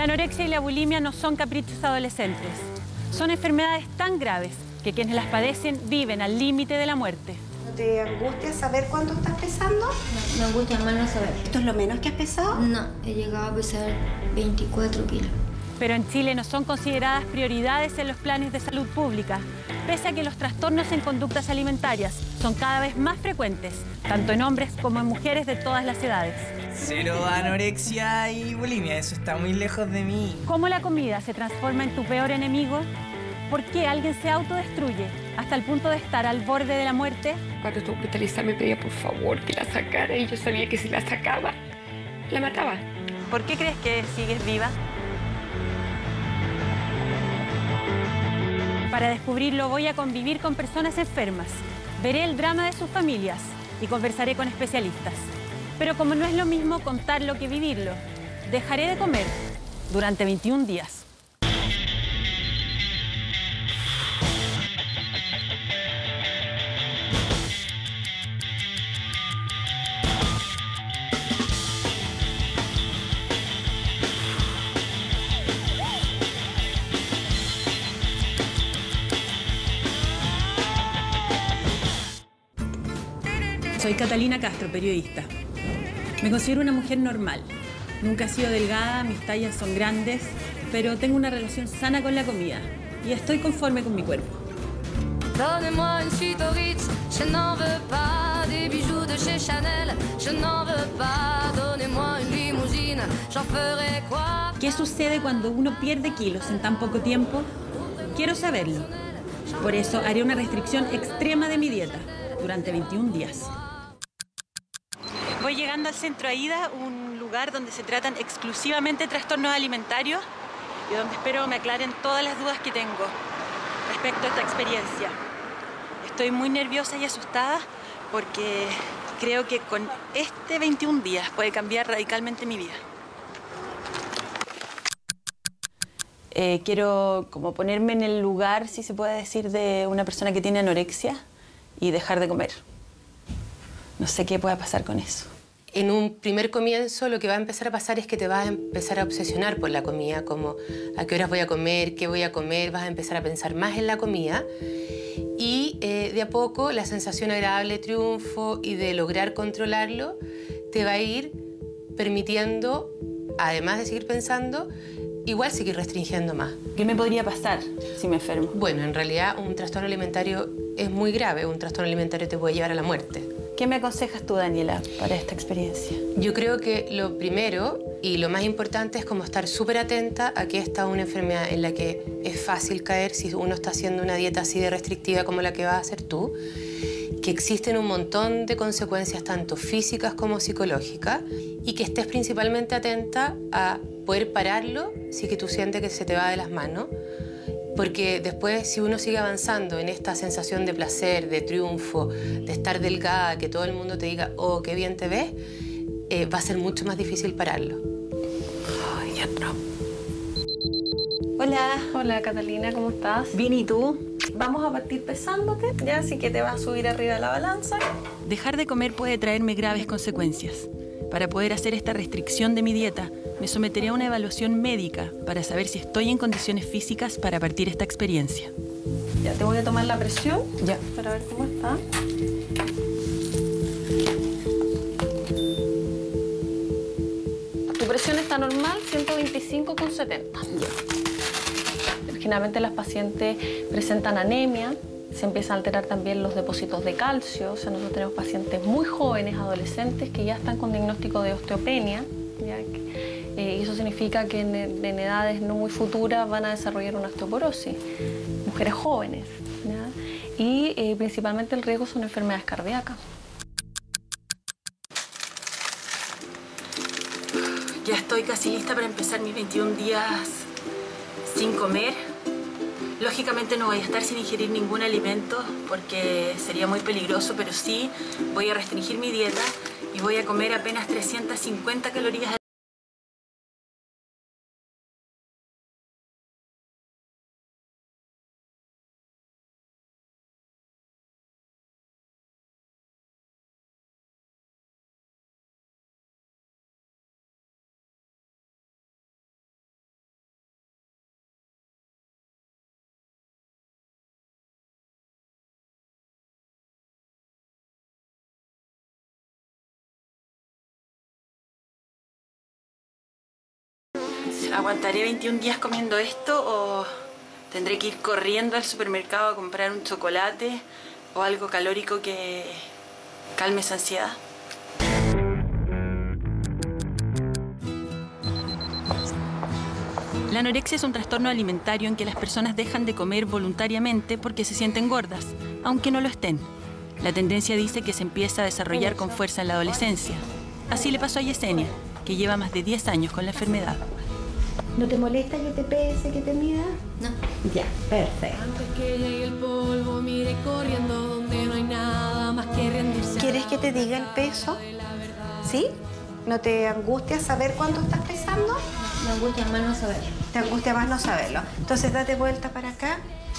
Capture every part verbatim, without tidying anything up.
La anorexia y la bulimia no son caprichos adolescentes. Son enfermedades tan graves que quienes las padecen viven al límite de la muerte. ¿Te angustia saber cuánto estás pesando? No, me angustia más no saber. ¿Esto es lo menos que has pesado? No, he llegado a pesar veinticuatro kilos. Pero en Chile no son consideradas prioridades en los planes de salud pública, pese a que los trastornos en conductas alimentarias son cada vez más frecuentes, tanto en hombres como en mujeres de todas las edades. Cero anorexia y bulimia, eso está muy lejos de mí. ¿Cómo la comida se transforma en tu peor enemigo? ¿Por qué alguien se autodestruye hasta el punto de estar al borde de la muerte? Cuando estuvo hospitalizada me pedía por favor que la sacara y yo sabía que si la sacaba, la mataba. ¿Por qué crees que sigues viva? Para descubrirlo voy a convivir con personas enfermas, veré el drama de sus familias y conversaré con especialistas. Pero como no es lo mismo contarlo que vivirlo, dejaré de comer durante veintiún días. Soy Catalina Castro, periodista. Me considero una mujer normal. Nunca he sido delgada, mis tallas son grandes, pero tengo una relación sana con la comida y estoy conforme con mi cuerpo. Donnez-moi une suite au Ritz, je n'en veux pas. Des bijoux de chez Chanel, je n'en veux pas. Donnez-moi une limousine, j'en ferai quoi. ¿Qué sucede cuando uno pierde kilos en tan poco tiempo? Quiero saberlo. Por eso haré una restricción extrema de mi dieta durante veintiún días. Voy llegando al Centro Aida, un lugar donde se tratan exclusivamente trastornos alimentarios y donde espero me aclaren todas las dudas que tengo respecto a esta experiencia. Estoy muy nerviosa y asustada porque creo que con este veintiún días puede cambiar radicalmente mi vida. Eh, quiero como ponerme en el lugar, si se puede decir, de una persona que tiene anorexia y dejar de comer. No sé qué pueda pasar con eso. En un primer comienzo lo que va a empezar a pasar es que te vas a empezar a obsesionar por la comida, como a qué horas voy a comer, qué voy a comer, vas a empezar a pensar más en la comida y eh, de a poco la sensación agradable de triunfo y de lograr controlarlo te va a ir permitiendo, además de seguir pensando, igual seguir restringiendo más. ¿Qué me podría pasar si me enfermo? Bueno, en realidad un trastorno alimentario es muy grave, un trastorno alimentario te puede llevar a la muerte. ¿Qué me aconsejas tú, Daniela, para esta experiencia? Yo creo que lo primero y lo más importante es como estar súper atenta a que esta es una enfermedad en la que es fácil caer si uno está haciendo una dieta así de restrictiva como la que vas a hacer tú, que existen un montón de consecuencias tanto físicas como psicológicas y que estés principalmente atenta a poder pararlo si que tú sientes que se te va de las manos. Porque después, si uno sigue avanzando en esta sensación de placer, de triunfo, de estar delgada, que todo el mundo te diga, oh, qué bien te ves, eh, va a ser mucho más difícil pararlo. Ay, ya no. Hola. Hola, Catalina, ¿cómo estás? Bien, ¿y tú? Vamos a partir pesándote, ya, así que te vas a subir arriba de la balanza. Dejar de comer puede traerme graves consecuencias. Para poder hacer esta restricción de mi dieta, me someteré a una evaluación médica para saber si estoy en condiciones físicas para partir esta experiencia. Ya, te voy a tomar la presión. Ya. Para ver cómo está. Tu presión está normal, ciento veinticinco con setenta. Ya. Generalmente las pacientes presentan anemia, se empiezan a alterar también los depósitos de calcio. O sea, nosotros tenemos pacientes muy jóvenes, adolescentes, que ya están con diagnóstico de osteopenia, ¿ya? Eh, y eso significa que en, en edades no muy futuras van a desarrollar una osteoporosis. Mujeres jóvenes, ¿ya? Y eh, principalmente el riesgo son enfermedades cardíacas. Ya estoy casi lista para empezar mis veintiún días sin comer. Lógicamente no voy a estar sin ingerir ningún alimento porque sería muy peligroso, pero sí voy a restringir mi dieta y voy a comer apenas trescientas cincuenta calorías ¿Aguantaré veintiún días comiendo esto o tendré que ir corriendo al supermercado a comprar un chocolate o algo calórico que calme esa ansiedad? La anorexia es un trastorno alimentario en que las personas dejan de comer voluntariamente porque se sienten gordas, aunque no lo estén. La tendencia dice que se empieza a desarrollar con fuerza en la adolescencia. Así le pasó a Yesenia, que lleva más de diez años con la enfermedad. ¿No te molesta que te pese, que te mida? No. Ya, perfecto. Antes que llegue el polvo, mire corriendo donde no hay nada más que rendirse. ¿Quieres que te diga el peso? ¿Sí? ¿No te angustia saber cuánto estás pesando? Me angustia más no saberlo. Te angustia más no saberlo. Entonces date vuelta para acá.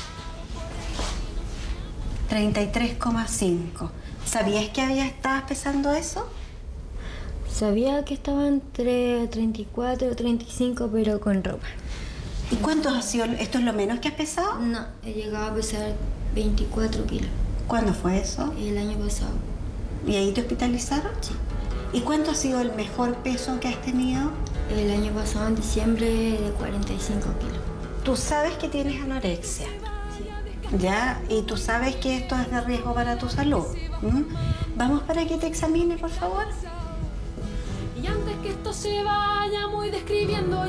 treinta y tres coma cinco. ¿Sabías que había estabas pesando eso? Sabía que estaba entre treinta y cuatro o treinta y cinco, pero con ropa. ¿Y cuánto ha sido? ¿Esto es lo menos que has pesado? No, he llegado a pesar veinticuatro kilos. ¿Cuándo fue eso? El año pasado. ¿Y ahí te hospitalizaron? Sí. ¿Y cuánto ha sido el mejor peso que has tenido? El año pasado, en diciembre, de cuarenta y cinco kilos. Tú sabes que tienes anorexia. Sí. ¿Ya? Y tú sabes que esto es de riesgo para tu salud. ¿Mm? Vamos para que te examine, por favor. Y antes que esto se vaya muy describiendo.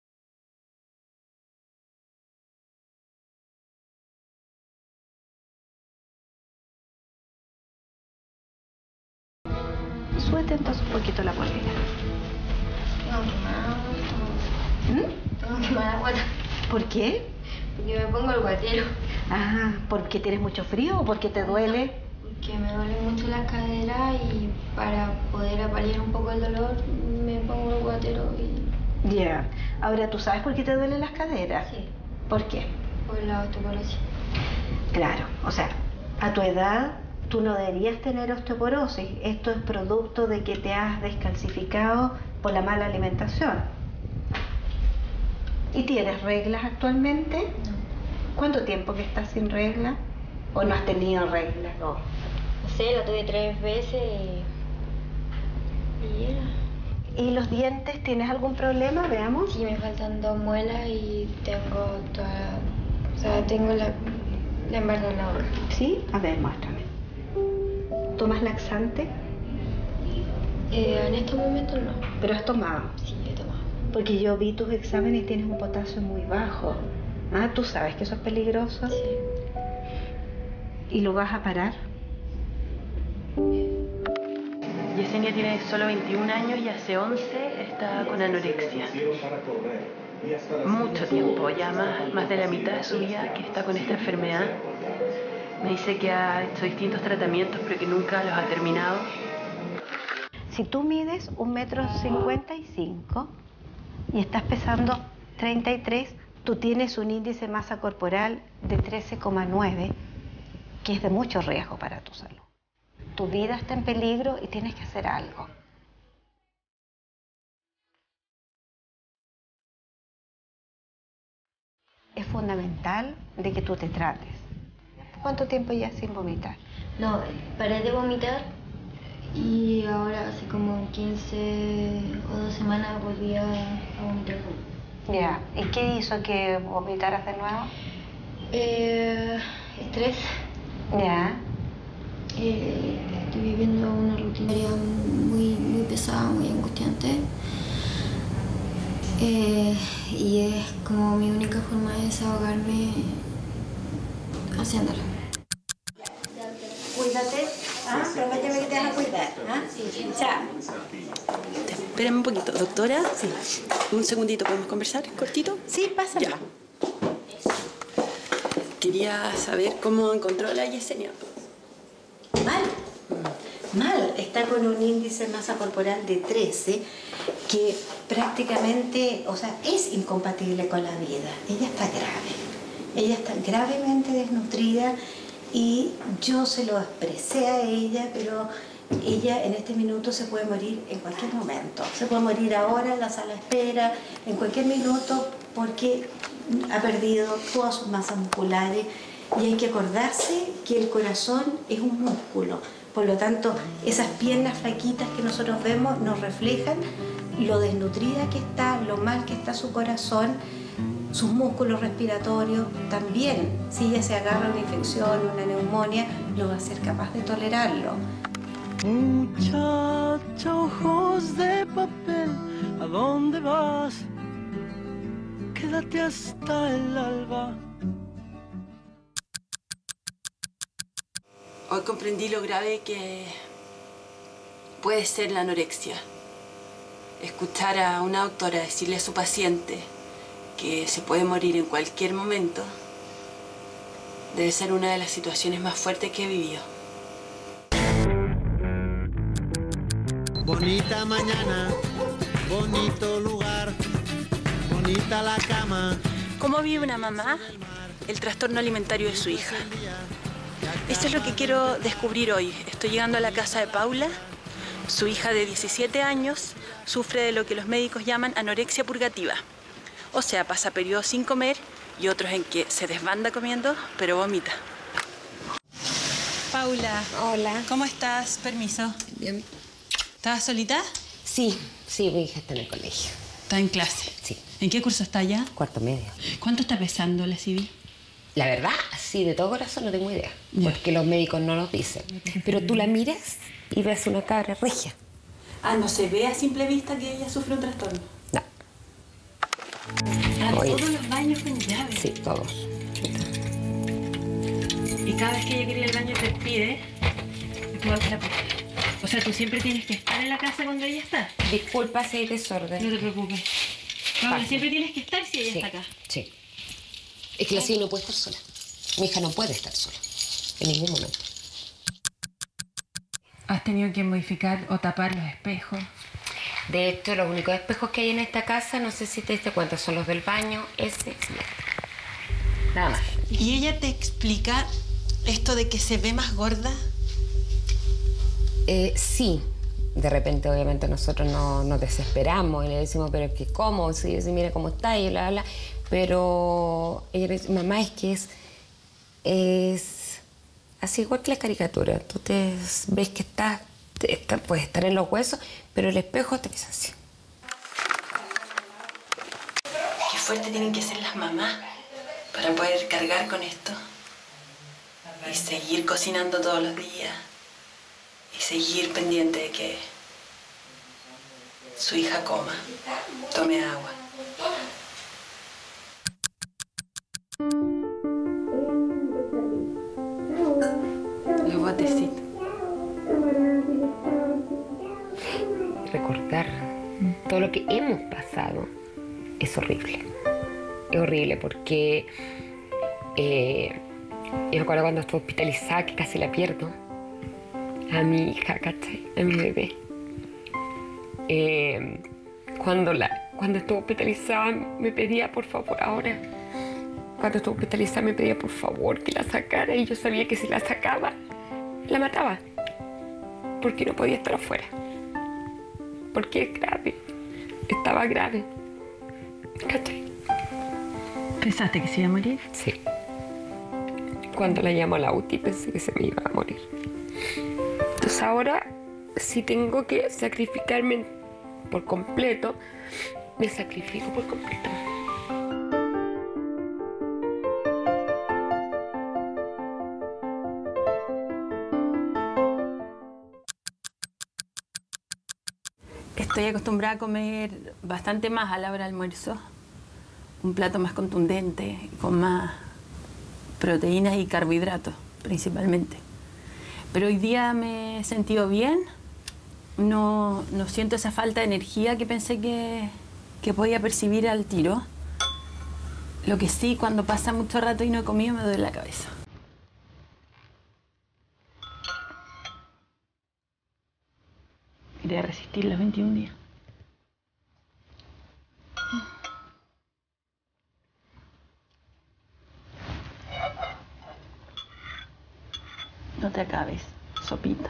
Súbete entonces un poquito la polera. Tengo quemada. ¿Mm? Tengo quemada la guata. ¿Por qué? Porque me pongo el guatero. Ah, ¿porque tienes mucho frío o porque te duele? Porque me duele mucho la cadera y para poder apalear un poco el dolor me pongo el guatero y... Ya. Yeah. Ahora, ¿tú sabes por qué te duelen las caderas? Sí. ¿Por qué? Por la osteoporosis. Claro, o sea, a tu edad tú no deberías tener osteoporosis. Esto es producto de que te has descalcificado por la mala alimentación. ¿Y tienes reglas actualmente? No. ¿Cuánto tiempo que estás sin regla? ¿O no has tenido reglas? No. No sé, la tuve tres veces y... y era... ¿Y los dientes? ¿Tienes algún problema? Veamos. Sí, me faltan dos muelas y tengo toda... O sea, tengo la, la embargo en la boca. ¿Sí? A ver, muéstrame. ¿Tomas laxante? Eh, en estos momentos no. ¿Pero has tomado? Sí, he tomado. Porque yo vi tus exámenes y tienes un potasio muy bajo. Ah, ¿tú sabes que eso es peligroso? Sí. ¿Y lo vas a parar? Yesenia tiene solo veintiún años y hace once está con anorexia. Mucho tiempo, ya más, más de la mitad de su vida que está con esta enfermedad. Me dice que ha hecho distintos tratamientos pero que nunca los ha terminado. Si tú mides un metro cincuenta y cinco y estás pesando treinta y tres, tú tienes un índice de masa corporal de trece coma nueve, que es de mucho riesgo para tu salud. Tu vida está en peligro y tienes que hacer algo. Es fundamental de que tú te trates. ¿Cuánto tiempo ya sin vomitar? No, paré de vomitar y ahora hace como quince o dos semanas volví a, a vomitar. Ya, ¿y qué hizo que vomitaras de nuevo? Eh, estrés. Ya. Eh, estoy viviendo una rutina muy, muy pesada, muy angustiante. Eh, y es como mi única forma de desahogarme haciéndolo. Cuídate, ¿ah? Prométeme que te vas a cuidar, ¿ah? Sí. Chao. Espérame un poquito, doctora. Sí. Un segundito, ¿podemos conversar? ¿Cortito? Sí, pásala. Ya. Quería saber cómo encontró a la Yesenia. Mal. Mal. Está con un índice de masa corporal de trece que prácticamente, o sea, es incompatible con la vida. Ella está grave. Ella está gravemente desnutrida y yo se lo expresé a ella, pero ella en este minuto se puede morir en cualquier momento. Se puede morir ahora en la sala de espera, en cualquier minuto, porque ha perdido todas sus masas musculares y hay que acordarse que el corazón es un músculo. Por lo tanto, esas piernas flaquitas que nosotros vemos nos reflejan lo desnutrida que está, lo mal que está su corazón, sus músculos respiratorios, también, si ella se agarra una infección, una neumonía, no va a ser capaz de tolerarlo. Muchacha, ojos de papel, ¿a dónde vas? Quédate hasta el alba. Hoy comprendí lo grave que puede ser la anorexia. Escuchar a una doctora decirle a su paciente que se puede morir en cualquier momento debe ser una de las situaciones más fuertes que he vivido. Bonita mañana, bonito lugar, bonita la cama. ¿Cómo vive una mamá el trastorno alimentario de su hija? Esto es lo que quiero descubrir hoy. Estoy llegando a la casa de Paula. Su hija de diecisiete años sufre de lo que los médicos llaman anorexia purgativa. O sea, pasa periodos sin comer y otros en que se desbanda comiendo, pero vomita. Paula. Hola. ¿Cómo estás? Permiso. Bien. ¿Estabas solita? Sí, sí, mi hija está en el colegio. Está en clase. Sí. ¿En qué curso está ya? Cuarto medio. ¿Cuánto está pesando la civil? La verdad, sí, de todo corazón no tengo idea. Ya. Porque los médicos no nos dicen. Pero tú la miras y ves una cabra regia. Ah, ¿no se ve a simple vista que ella sufre un trastorno? No. Ah, Oye. todos los baños con llave. Sí, todos. Y cada vez que ella quiere ir al baño te pide y tú abres la puerta. O sea, tú siempre tienes que estar en la casa cuando ella está. Disculpa si hay desorden. No te preocupes. Paula, Pasa. siempre tienes que estar si ella Sí, está acá. sí. Es que la Civi no puede estar sola. Mi hija no puede estar sola. En ningún momento. ¿Has tenido que modificar o tapar los espejos? De hecho, los únicos espejos que hay en esta casa, no sé si te diste cuenta, son los del baño, ese y este. Nada más. ¿Y ella te explica esto de que se ve más gorda? Eh, sí. De repente, obviamente, nosotros no, nos desesperamos y le decimos, pero es que ¿cómo? Si, si mira cómo está y bla, bla. Pero ella le dice, mamá, es que es, es así igual que la caricatura. Tú te ves que estás, te, está, puedes estar en los huesos, pero el espejo te ves así. Qué fuerte tienen que ser las mamás para poder cargar con esto y seguir cocinando todos los días y seguir pendiente de que su hija coma, tome agua. Los botecitos. Recordar todo lo que hemos pasado es horrible. Es horrible porque eh, yo me acuerdo cuando estuve hospitalizada que casi la pierdo. A mi hija, ¿cachai? A mi bebé. Eh, cuando, la, cuando estuve hospitalizada me pedía por favor, ahora, cuando estuve hospitalizada me pedía por favor que la sacara y yo sabía que si la sacaba, la mataba. Porque no podía estar afuera. Porque es grave. Estaba grave. ¿Cachai? ¿Pensaste que se iba a morir? Sí. Cuando la llamo a la U T I pensé que se me iba a morir. Entonces ahora, si tengo que sacrificarme por completo, me sacrifico por completo. Estoy acostumbrada a comer bastante más a la hora del almuerzo. Un plato más contundente, con más proteínas y carbohidratos, principalmente. Pero hoy día me he sentido bien. No, no siento esa falta de energía que pensé que, que podía percibir al tiro. Lo que sí, cuando pasa mucho rato y no he comido, me duele la cabeza. Iré a resistir los veintiún días. No te acabes, sopita.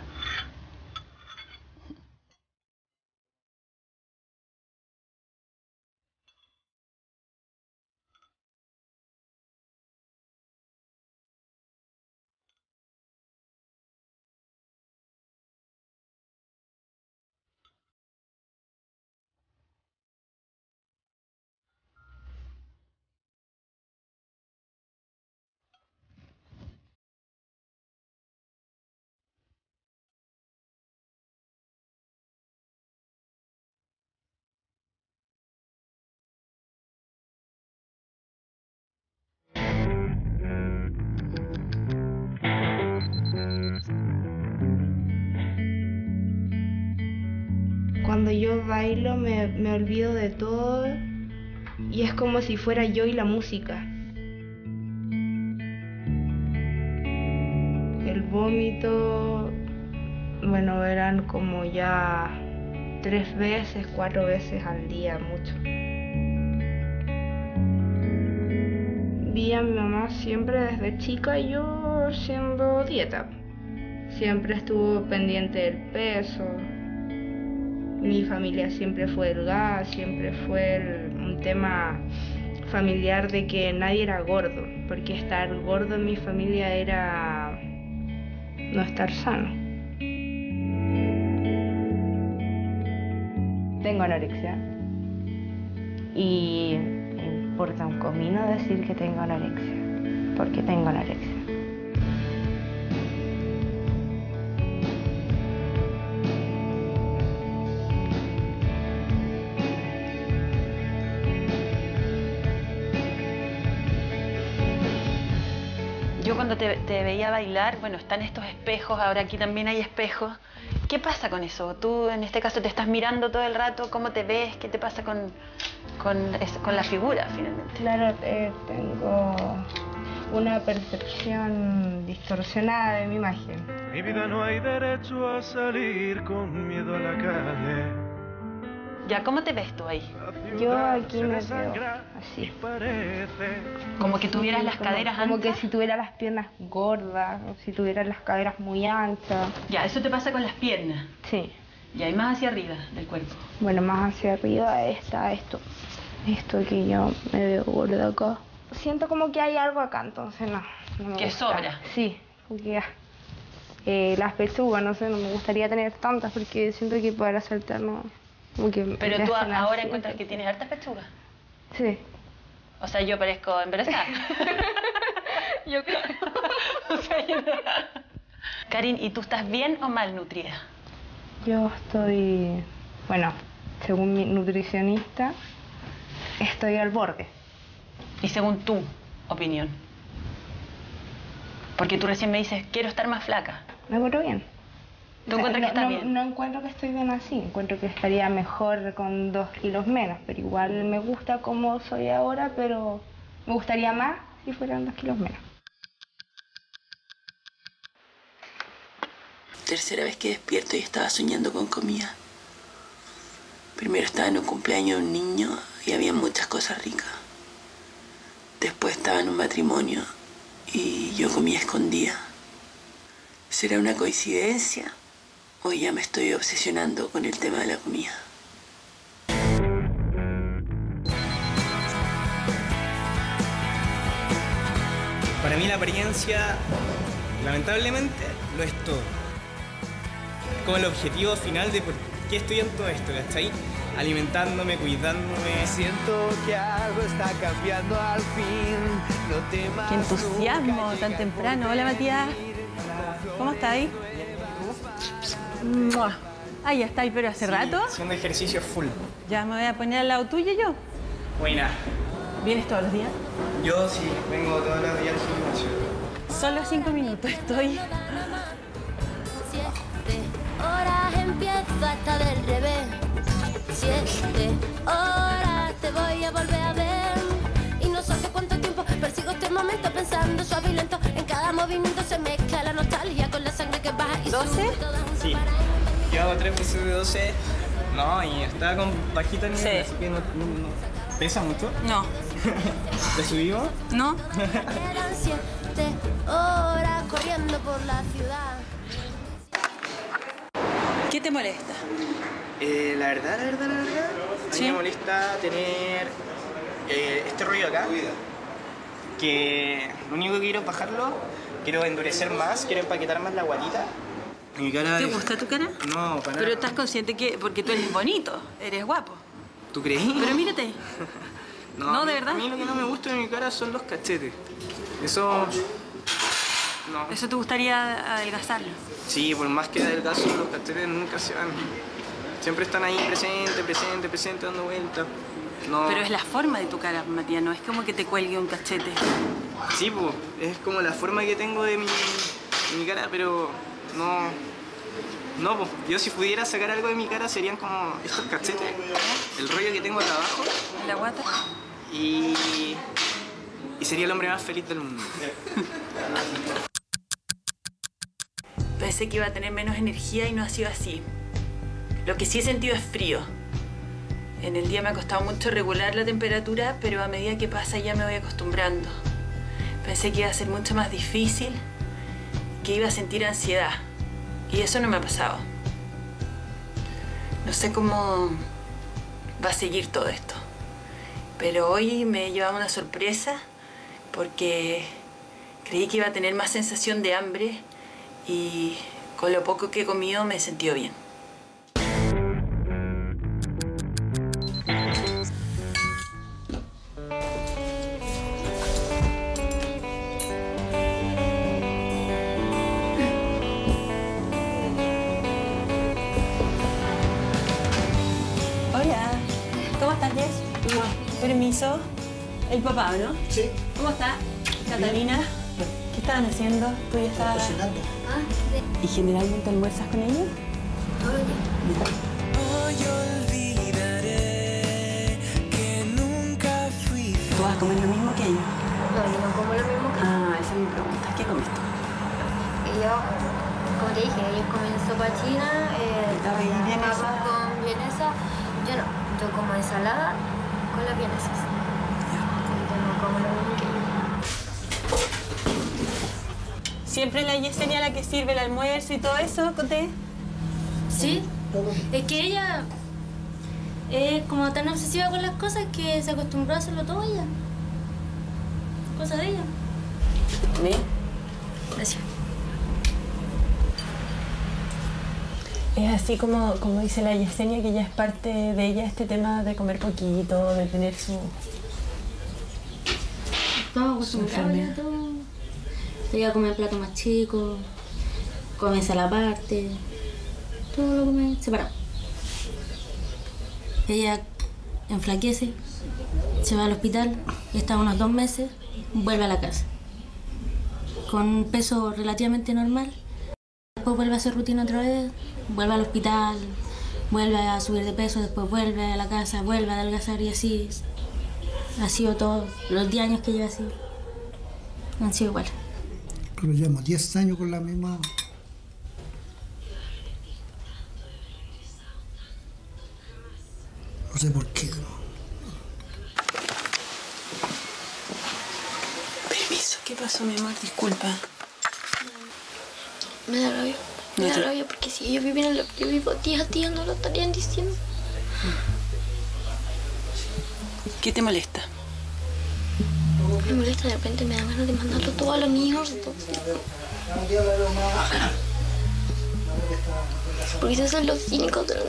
yo bailo me, me olvido de todo y es como si fuera yo y la música. El vómito, bueno, eran como ya tres veces, cuatro veces al día, mucho. Vi a mi mamá siempre desde chica yo haciendo dieta. Siempre estuvo pendiente del peso. Mi familia siempre fue delgada, siempre fue el, un tema familiar de que nadie era gordo, porque estar gordo en mi familia era no estar sano. Tengo anorexia y me importa un comino decir que tengo anorexia, porque tengo anorexia. Yo cuando te, te veía bailar, bueno, están estos espejos, ahora aquí también hay espejos. ¿Qué pasa con eso? Tú en este caso te estás mirando todo el rato, ¿cómo te ves? ¿Qué te pasa con, con, con la figura finalmente? Claro, eh, tengo una percepción distorsionada de mi imagen. Mi vida no hay derecho a salir con miedo a la calle. Ya, ¿cómo te ves tú ahí? Yo aquí me veo así. Como que tuvieras las como, caderas Como anchas. que si tuviera las piernas gordas, o si tuviera las caderas muy anchas. Ya, eso te pasa con las piernas. Sí. Y hay más hacia arriba del cuerpo. Bueno, más hacia arriba está esto. Esto que yo me veo gorda acá. Siento como que hay algo acá, entonces no. no me que gusta. sobra. Sí, porque eh, las pechugas, no sé, no me gustaría tener tantas porque siento que para saltar no. Que Pero me tú hacen ahora así, encuentras que tienes hartas pechugas. Sí. O sea, yo parezco embarazada. Yo creo. O sea, yo no. Karin, ¿y tú estás bien o mal nutrida? Yo estoy, bueno, según mi nutricionista, estoy al borde. Y según tu opinión. Porque tú recién me dices, quiero estar más flaca. Me encuentro bien. ¿Tú O sea, encuentras no, que estás no, bien? No encuentro que estoy bien así, encuentro que estaría mejor con dos kilos menos, pero igual me gusta como soy ahora, pero me gustaría más si fueran dos kilos menos. Tercera vez que despierto y estaba soñando con comida. Primero estaba en un cumpleaños de un niño y había muchas cosas ricas. Después estaba en un matrimonio y yo comía escondida. ¿Será una coincidencia? Hoy ya me estoy obsesionando con el tema de la comida. Para mí la apariencia, lamentablemente, lo es todo. Como el objetivo final de por qué estoy en todo esto, ¿cachai? Alimentándome, cuidándome. Siento que algo está cambiando al fin. No temas. ¡Qué entusiasmo tan temprano! Hola, Matías. ¿Cómo estás ahí? ¡Mua! Ah, ya está ahí, pero hace Sí, rato. haciendo ejercicio full. Ya me voy a poner al lado tuyo yo. Buena. ¿Vienes todos los días? Yo sí, vengo todos los días al gimnasio. Solo cinco minutos estoy. Siete horas empieza hasta del revés. Siete horas te voy a volver a ver. Y no sé hace cuánto tiempo persigo este momento pensando suave y lento. En cada movimiento se mezcla la nostalgia con la sangre que baja y ¿doce? Sí. Yo hago tres veces de doce. No, y estaba con bajita nivel, Sí. así que no, no- no- ¿Pesa mucho? No. ¿Te subimos? ¿No? Eran siete horas corriendo por la ciudad. ¿Qué te molesta? Eh, la verdad, la verdad, la verdad, a Sí. mí me molesta tener eh, este rollo acá, que lo único que quiero es bajarlo, quiero endurecer más, quiero empaquetar más la guatita. Mi cara ¿Te es- gusta tu cara? No, para Pero nada. estás consciente que, porque tú eres bonito, eres guapo. ¿Tú crees? Pero mírate. No, a ¿de mí- verdad? A mí lo que no me gusta de mi cara son los cachetes. Eso... No. Eso te gustaría adelgazarlo. Sí, por más que adelgazo, los cachetes nunca se van. Siempre están ahí presente, presente, presente, dando vueltas. No. Pero es la forma de tu cara, Matías, no es como que te cuelgue un cachete. Sí, pues, es como la forma que tengo de mi, de mi cara, pero no... No, pues yo si pudiera sacar algo de mi cara serían como estos cachetes, el rollo que tengo acá abajo. ¿En la guata? Y... y sería el hombre más feliz del mundo. Pensé que iba a tener menos energía y no ha sido así. Lo que sí he sentido es frío. En el día me ha costado mucho regular la temperatura, pero a medida que pasa ya me voy acostumbrando. Pensé que iba a ser mucho más difícil, que iba a sentir ansiedad. Y eso no me ha pasado. No sé cómo va a seguir todo esto. Pero hoy me he llevado una sorpresa porque creí que iba a tener más sensación de hambre y con lo poco que he comido me he sentido bien. Hola, ¿cómo estás, Jess? Permiso. El papá, ¿no? Sí. ¿Cómo está? Catalina. ¿Qué estaban haciendo? ¿Tú ya estabas cocinando? ¿Y generalmente almuerzas con ellos? Hoy olvidaré que nunca fui. ¿Tú vas a comer lo mismo que ellos? No, yo no como lo mismo que Ah, esa es mi pregunta. ¿Qué comes tú? ellos. Como te dije, ellos comen sopa china, eh, arroz con vienesa. Yo no, yo como ensalada con las vienesas. Yo no como lo mismo que ellos. ¿Siempre la Yesenia la que sirve el almuerzo y todo eso, Coté? Sí, es que ella es como tan obsesiva con las cosas que se acostumbró a hacerlo todo ella. Cosa de ella. ¿Ve? Gracias. Es así como, como dice la Yesenia, que ya es parte de ella este tema de comer poquito, de tener su... Estamos acostumbrados ya a todo. Ella come plato más chico, come ensalada aparte, todo lo come separado. Ella enflaquece, se va al hospital, está unos dos meses, vuelve a la casa. Con un peso relativamente normal, después vuelve a hacer rutina otra vez, vuelve al hospital, vuelve a subir de peso, después vuelve a la casa, vuelve a adelgazar y así. Ha sido todo, los diez años que lleva así, han sido igual. Pero llevamos diez años con la misma. No sé por qué. Permiso, ¿qué pasó, mi amor? Disculpa. Me da rabia. Me da rabia porque si ellos vivieran lo que yo vivo día a día no lo estarían diciendo. ¿Qué te molesta? Me molesta, de repente me da ganas de mandarlo todo a los niños. Entonces. Porque esos son los cínicos de los...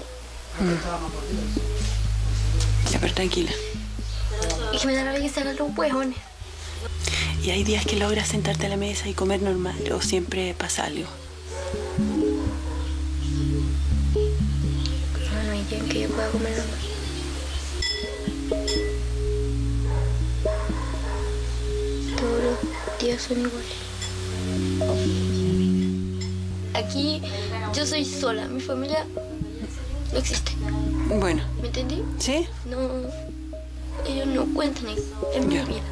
Ya, pero tranquila. Y que me da rabia que se hagan los huevones. ¿Y hay días que logras sentarte a la mesa y comer normal o siempre pasa algo? No, no hay día en que yo pueda comer normal. Todos los días son iguales. Aquí yo soy sola, mi familia no existe. Bueno. ¿Me entendí? ¿Sí? No, ellos no cuentan en, en mi vida.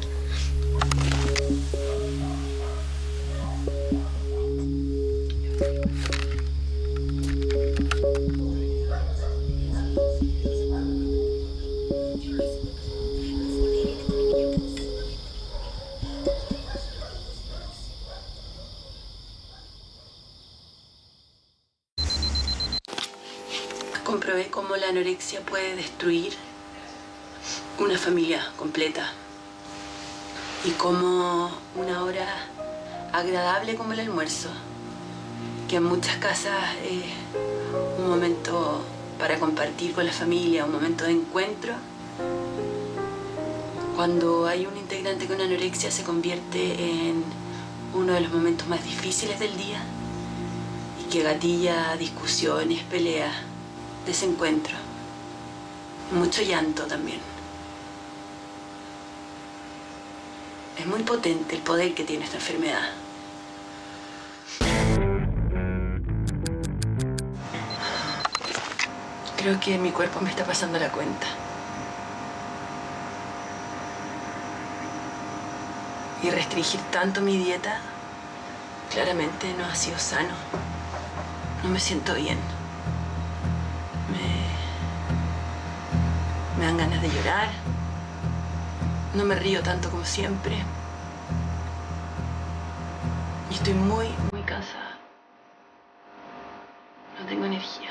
Comprobé cómo la anorexia puede destruir una familia completa y cómo una hora agradable como el almuerzo, que en muchas casas es un momento para compartir con la familia, un momento de encuentro, cuando hay un integrante con anorexia se convierte en uno de los momentos más difíciles del día y que gatilla discusiones, peleas, desencuentro, mucho llanto también. Es muy potente el poder que tiene esta enfermedad. Creo que mi cuerpo me está pasando la cuenta. Y restringir tanto mi dieta, claramente no ha sido sano. No me siento bien. Me... me dan ganas de llorar. No me río tanto como siempre. Y estoy muy, muy cansada. No tengo energía.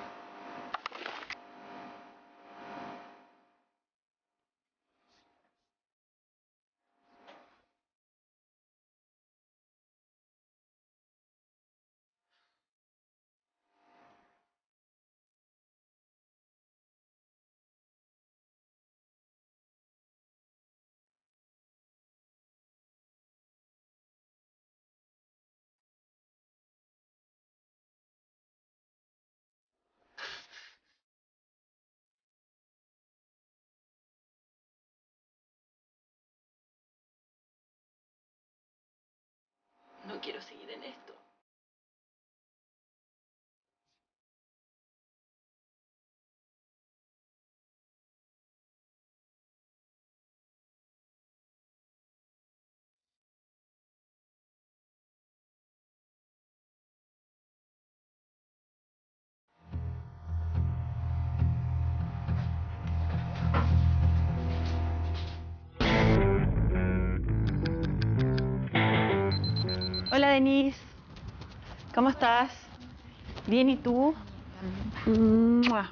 No quiero seguir en esto. Hola Denise, ¿cómo estás? Bien, ¿y tú? ¡Mua!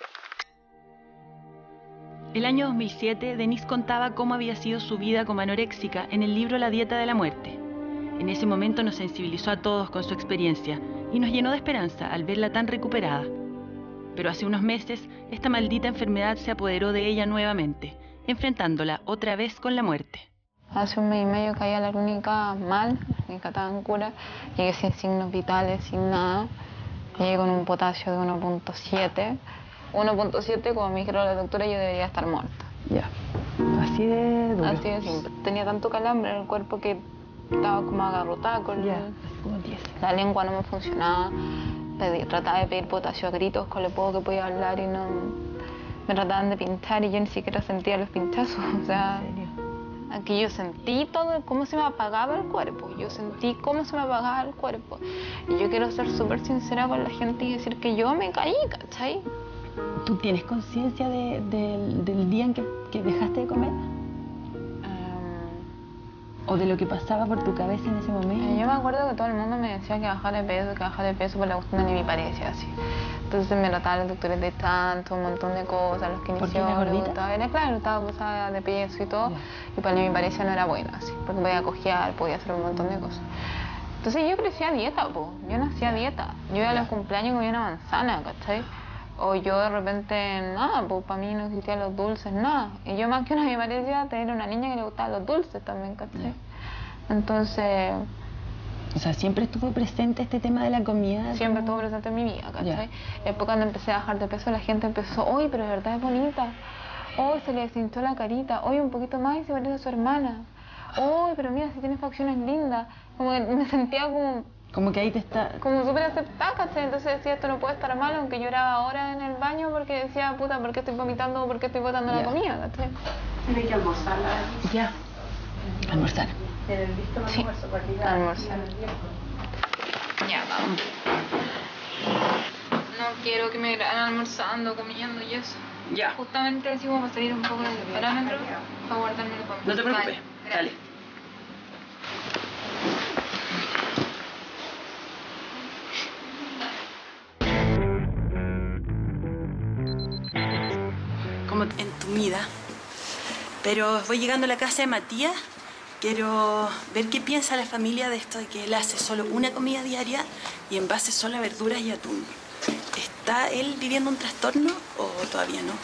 El año dos mil siete, Denise contaba cómo había sido su vida como anoréxica en el libro La dieta de la muerte. En ese momento nos sensibilizó a todos con su experiencia y nos llenó de esperanza al verla tan recuperada. Pero hace unos meses, esta maldita enfermedad se apoderó de ella nuevamente, enfrentándola otra vez con la muerte. Hace un mes y medio caí a la clínica mal, la clínica estaba en cura, llegué sin signos vitales, sin nada. Llegué con un potasio de uno punto siete. uno punto siete, como me dijeron la doctora, yo debería estar muerta. Ya, así de duro. Así de simple. Tenía tanto calambre en el cuerpo que estaba como agarrotada con ya, el... como diez. La lengua no me funcionaba. Pedí, trataba de pedir potasio a gritos con lo poco que podía hablar y no... Me trataban de pinchar y yo ni siquiera sentía los pinchazos, o sea... ¿En serio? Aquí yo sentí todo, cómo se me apagaba el cuerpo. Yo sentí cómo se me apagaba el cuerpo. Y yo quiero ser súper sincera con la gente y decir que yo me caí, ¿cachai? ¿Tú tienes conciencia de, de, del día en que, que dejaste de comer? Um, ¿O de lo que pasaba por tu cabeza en ese momento? Yo me acuerdo que todo el mundo me decía que bajara de peso, que bajara de peso por la cuestión de mi parecía así. Entonces me trataban los doctores de tanto, un montón de cosas, los que ¿Por qué era gordita? Era claro, estaba pasada de peso y todo, yeah. Y para mí mi parecía no era buena, así, porque podía cojear, podía hacer un montón de cosas. Entonces yo crecí a dieta, po. Yo no hacía dieta. Yo iba a los cumpleaños comía una manzana, ¿cachai? O yo de repente, nada, pues para mí no existían los dulces, nada. Y yo más que una me parecía tener una niña que le gustaban los dulces también, ¿cachai? Yeah. Entonces... O sea, ¿siempre estuvo presente este tema de la comida? Siempre estuvo presente en mi vida, ¿cachai? Yeah. Y después cuando empecé a bajar de peso, la gente empezó, uy, pero de verdad es bonita. Uy, se le deshinchó la carita. Uy, un poquito más y se parece a su hermana. Uy, pero mira, si tiene facciones lindas. Como que me sentía como... Como que ahí te está... Como súper aceptada, ¿cachai? Entonces decía, esto no puede estar mal, aunque lloraba ahora en el baño porque decía, puta, ¿por qué estoy vomitando o por qué estoy botando yeah. la comida, ¿cachai? Tienes que almorzar, Ya. Yeah. Almorzar. Sí, almorzar. Ya, vamos. No quiero que me graben almorzando, comiendo y eso. Ya. Justamente así vamos a salir un poco del parámetro para guardármelo para mí. No te preocupes, vale, dale. Como entumida, pero voy llegando a la casa de Matías. Quiero ver qué piensa la familia de esto de que él hace solo una comida diaria y en base solo a verduras y atún. ¿Está él viviendo un trastorno o todavía no?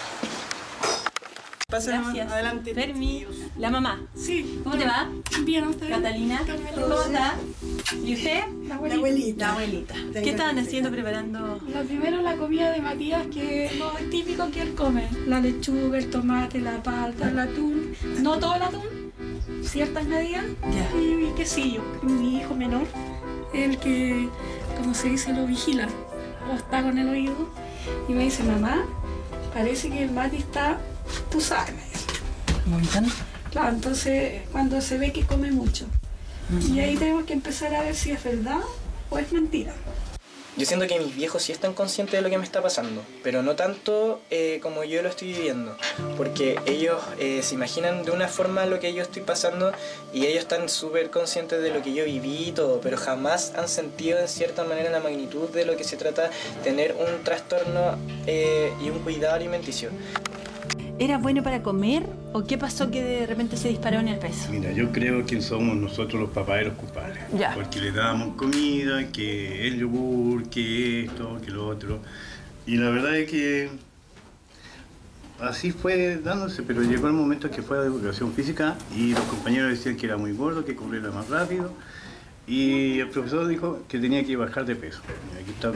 Pasa, gracias. Adelante. Fermi, la mamá. Sí. ¿Cómo te va? Bien, ¿usted? Catalina. ¿Cómo está? ¿Y usted? La abuelita. La abuelita. ¿Qué estaban haciendo preparando? Lo primero, la comida de Matías, que no es típico que él come. La lechuga, el tomate, la palta, el atún. No todo el atún, ciertas medidas. Yeah. Y mi quesillo. Mi hijo menor, el que, como se dice, lo vigila. O está con el oído. y me dice, mamá, parece que el Mati está, tú sabes, me dice. ¿Vomitando? Claro, entonces cuando se ve que come mucho. Uh-huh. Y ahí tenemos que empezar a ver si es verdad o es mentira. Yo siento que mis viejos sí están conscientes de lo que me está pasando, pero no tanto eh, como yo lo estoy viviendo, porque ellos eh, se imaginan de una forma lo que yo estoy pasando y ellos están súper conscientes de lo que yo viví y todo, pero jamás han sentido en cierta manera la magnitud de lo que se trata tener un trastorno eh, y un cuidado alimenticio. ¿Era bueno para comer o qué pasó que de repente se disparó en el peso? Mira, yo creo que somos nosotros los papás y los culpables. Ya. Porque le dábamos comida, que el yogur, que esto, que lo otro. Y la verdad es que así fue dándose, pero llegó el momento que fue a educación física y los compañeros decían que era muy gordo, que comiera más rápido. Y el profesor dijo que tenía que bajar de peso. Aquí está.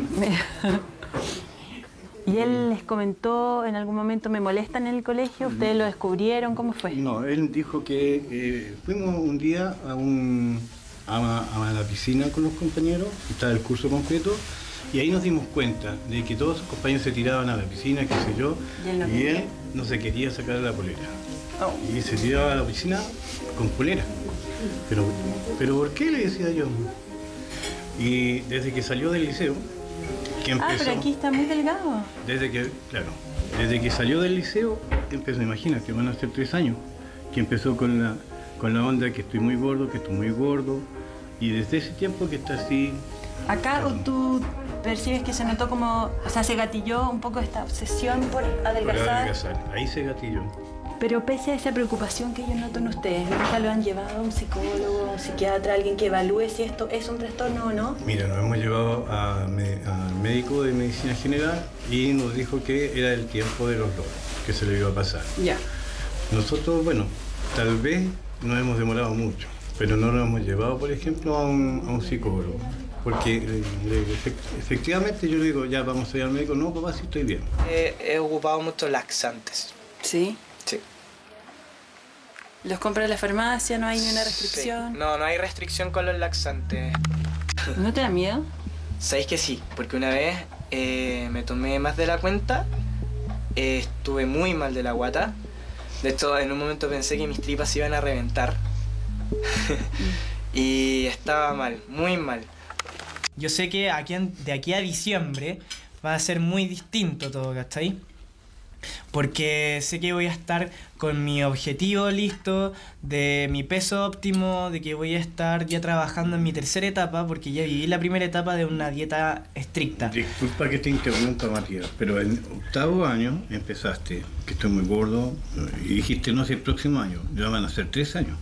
¿Y él les comentó en algún momento, me molestan en el colegio? ¿Ustedes lo descubrieron? ¿Cómo fue? No, él dijo que eh, fuimos un día a, un, a, a la piscina con los compañeros, estaba el curso completo, y ahí nos dimos cuenta de que todos sus compañeros se tiraban a la piscina, qué sé yo, y él no, y él no se quería sacar la polera. Oh. Y se tiraba a la piscina con polera. Pero, pero ¿por qué? Le decía yo. Y desde que salió del liceo, que empezó, ah, pero aquí está muy delgado. Desde que, claro, desde que salió del liceo, empezó, imagínate, que van a ser tres años, que empezó con la, con la onda que estoy muy gordo, que estoy muy gordo, y desde ese tiempo que está así. Acá claro. Tú percibes que se notó como, o sea, se gatilló un poco esta obsesión por adelgazar. Por adelgazar, ahí se gatilló. Pero pese a esa preocupación que yo noto en ustedes, ¿nunca lo han llevado a un psicólogo, a un psiquiatra, alguien que evalúe si esto es un trastorno o no? Mira, nos hemos llevado a, al médico de medicina general y nos dijo que era el tiempo de los logros, que se le iba a pasar. Ya. Nosotros, bueno, tal vez nos hemos demorado mucho, pero no nos hemos llevado, por ejemplo, a un, a un psicólogo. Porque le, le, efectivamente yo le digo, ya vamos a ir al médico, no, papá, sí estoy bien. Eh, he ocupado muchos laxantes. ¿Sí? Sí. ¿Los compras en la farmacia? ¿No hay ni una restricción? Sí. No, no hay restricción con los laxantes. ¿No te da miedo? Sabéis que sí, porque una vez eh, me tomé más de la cuenta, eh, estuve muy mal de la guata. De hecho, en un momento pensé que mis tripas se iban a reventar. Y estaba mal, muy mal. Yo sé que aquí, de aquí a diciembre va a ser muy distinto todo, ¿cachai? Porque sé que voy a estar con mi objetivo listo, de mi peso óptimo, de que voy a estar ya trabajando en mi tercera etapa, porque ya viví la primera etapa de una dieta estricta. Disculpa que te interrumpa, Matías, pero en octavo año empezaste, que estoy muy gordo, y dijiste, no sé, el próximo año, ya van a ser tres años.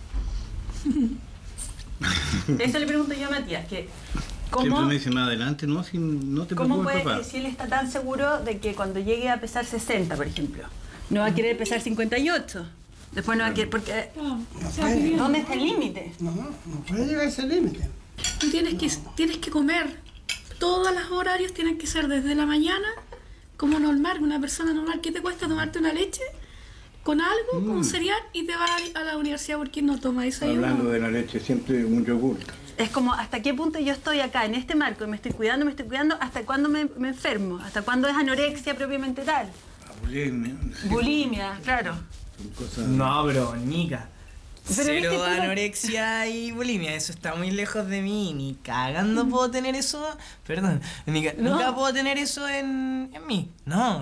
Eso le pregunto yo a Matías, que ¿cómo, siempre me dice más adelante, no, si no te ¿cómo preocupes, puede, papá? si él está tan seguro de que cuando llegue a pesar sesenta, por ejemplo, no va a querer pesar cincuenta y ocho? Después no va a querer, porque... No, o sea, ¿dónde está el límite? No, no puede llegar a ese límite. Tú tienes que, tienes que comer. Todos los horarios tienen que ser desde la mañana, como normal, una persona normal. ¿Qué te cuesta tomarte una leche con algo, mm. con un cereal, y te vas a la universidad porque no tomas desayuno? Hablando de la leche, siempre un yogur. Es como, ¿hasta qué punto yo estoy acá, en este marco, y me estoy cuidando, me estoy cuidando, hasta cuándo me, me enfermo? ¿Hasta cuándo es anorexia propiamente tal? Bulimia. Bulimia, claro. Cosas... No, pero, Nica, pero cero viste, anorexia y bulimia, eso está muy lejos de mí, ni cagando mm. puedo tener eso, perdón, ni, no. nunca puedo tener eso en, en mí, no.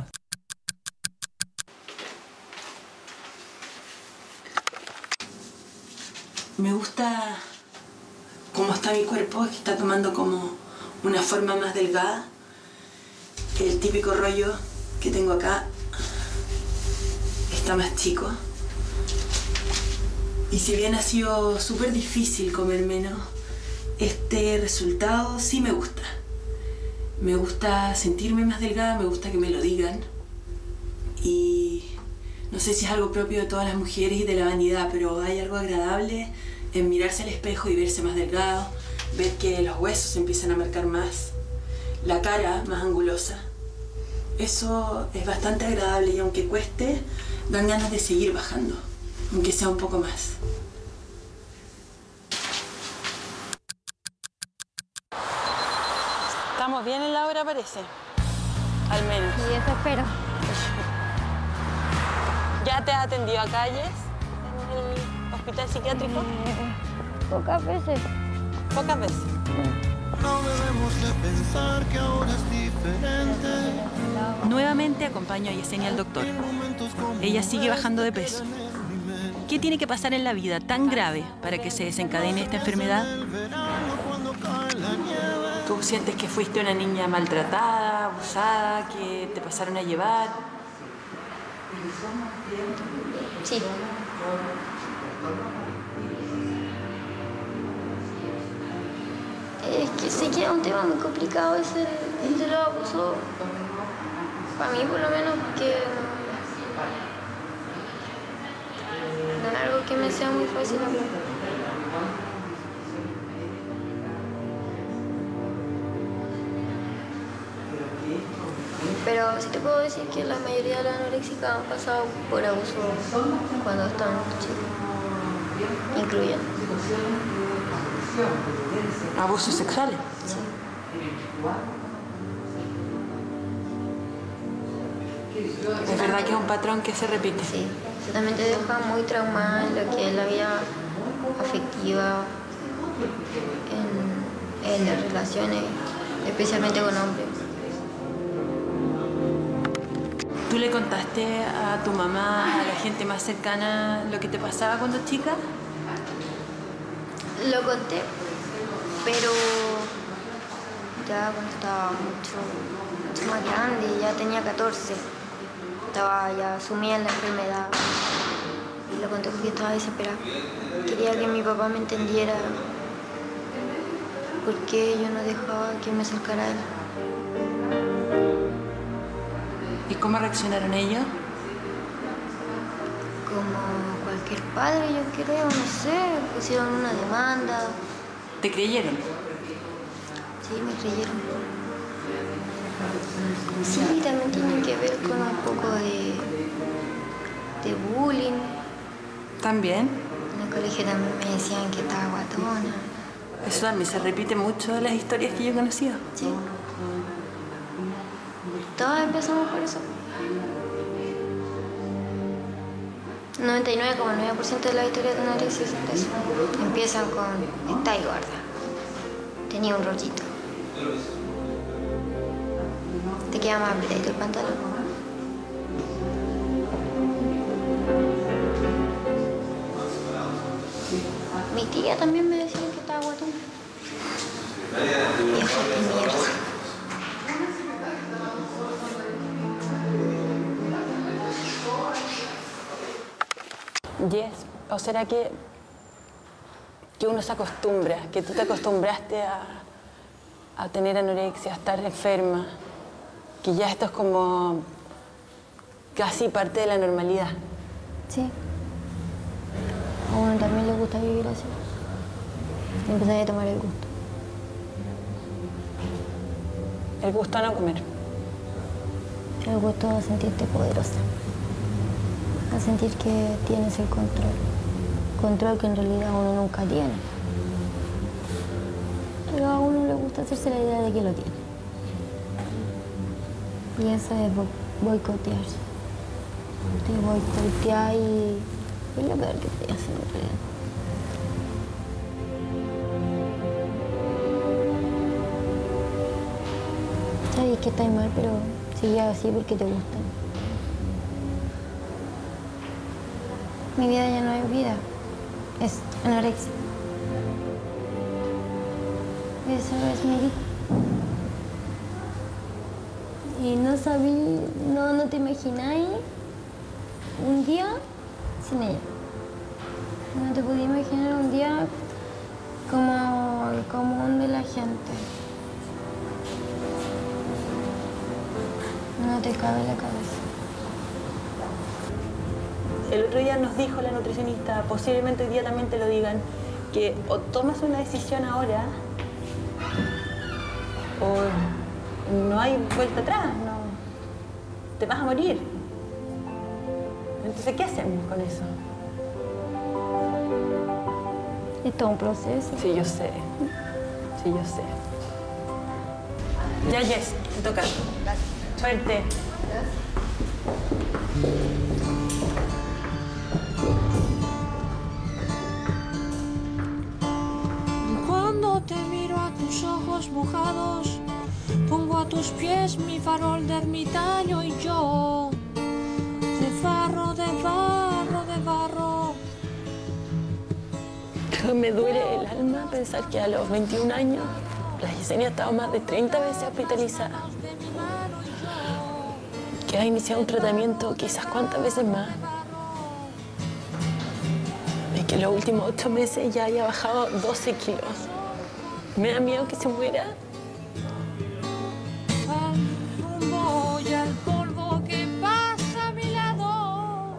Me gusta cómo está mi cuerpo, que está tomando como una forma más delgada. El típico rollo que tengo acá está más chico. Y si bien ha sido súper difícil comer menos, este resultado sí me gusta. Me gusta sentirme más delgada, me gusta que me lo digan. Y no sé si es algo propio de todas las mujeres y de la vanidad, pero hay algo agradable en mirarse al espejo y verse más delgado, ver que los huesos se empiezan a marcar más, la cara más angulosa. Eso es bastante agradable y aunque cueste, dan ganas de seguir bajando, aunque sea un poco más. Estamos bien en la hora, parece. Al menos. Y eso espero. ¿Ya te has atendido a calles en el hospital psiquiátrico? Eh, pocas veces. Pocas veces. No debemos de pensar que ahora es diferente. Nuevamente acompaño a Yesenia al doctor. Ella sigue bajando de peso. ¿Qué tiene que pasar en la vida tan grave para que se desencadene esta enfermedad? ¿Tú sientes que fuiste una niña maltratada, abusada, que te pasaron a llevar? Sí. Es que sé que es un tema muy complicado ese de los abusos. Para mí, por lo menos, que no es algo que me sea muy fácil hablar. Pero sí te puedo decir que la mayoría de las anoréxicas han pasado por abuso cuando están chicos, incluyendo. ¿Abusos sexuales? Sí. ¿Es verdad que es un patrón que se repite? Sí. También te deja muy traumada en lo que es la vida afectiva, en, en las relaciones, especialmente con hombres. ¿Tú le contaste a tu mamá, a la gente más cercana, lo que te pasaba cuando chica? Lo conté, pero ya cuando estaba mucho, mucho más grande, ya tenía catorce, estaba ya sumida en la enfermedad y lo conté porque estaba desesperada. Quería que mi papá me entendiera por qué yo no dejaba que me acercara a él. ¿Y cómo reaccionaron ellos? Como cualquier padre, yo creo, no sé, pusieron una demanda. ¿Te creyeron? Sí, me creyeron. Sí, también tiene que ver con un poco de, de bullying. ¿También? En el colegio también me decían que estaba guatona. Eso también se repite mucho en las historias que yo he conocido. Sí. Todos empezamos por eso. noventa y nueve coma nueve por ciento de las historias de anorexia es eso. Empiezan con está ahí gorda. Tenía un rollito. Te queda más apretadito el pantalón. Mi tía también me decía que estaba guatona. Vieja de mierda. Yes, ¿o será que, que uno se acostumbra, que tú te acostumbraste a, a tener anorexia, a estar enferma, que ya esto es como casi parte de la normalidad? Sí. A uno también le gusta vivir así. Y empecé a tomar el gusto. ¿El gusto a no comer? El gusto a sentirte poderosa. A sentir que tienes el control. Control que en realidad uno nunca tiene. Pero a uno le gusta hacerse la idea de que lo tiene. Y eso es bo boicotearse. Te boicoteas y es lo peor que te hacen en realidad. Sabes que estás mal, pero sigue así porque te gusta. Mi vida ya no es vida, es anorexia. Esa es mi vida. Y no sabí, no, no te imagináis un día sin ella. No te podía imaginar un día como el común de la gente. No te cabe en la cabeza. El otro día nos dijo la nutricionista, posiblemente hoy día también te lo digan, que o tomas una decisión ahora o no hay vuelta atrás, no, te vas a morir. Entonces, ¿qué hacemos con eso? Es todo un proceso. Sí, yo sé. Sí, yo sé. Ya, Jess, toca. Gracias. Suerte. Cuando te miro a tus ojos mojados, pongo a tus pies mi farol de ermitaño y yo, de barro, de barro, de barro. Me duele el alma pensar que a los veintiún años la Yesenia ha estado más de treinta veces hospitalizada. Que ha iniciado un tratamiento quizás cuántas veces más. Y que en los últimos ocho meses ya haya bajado doce kilos. Me da miedo que se muera. Al rumbo y al polvo que pasa a mi lado.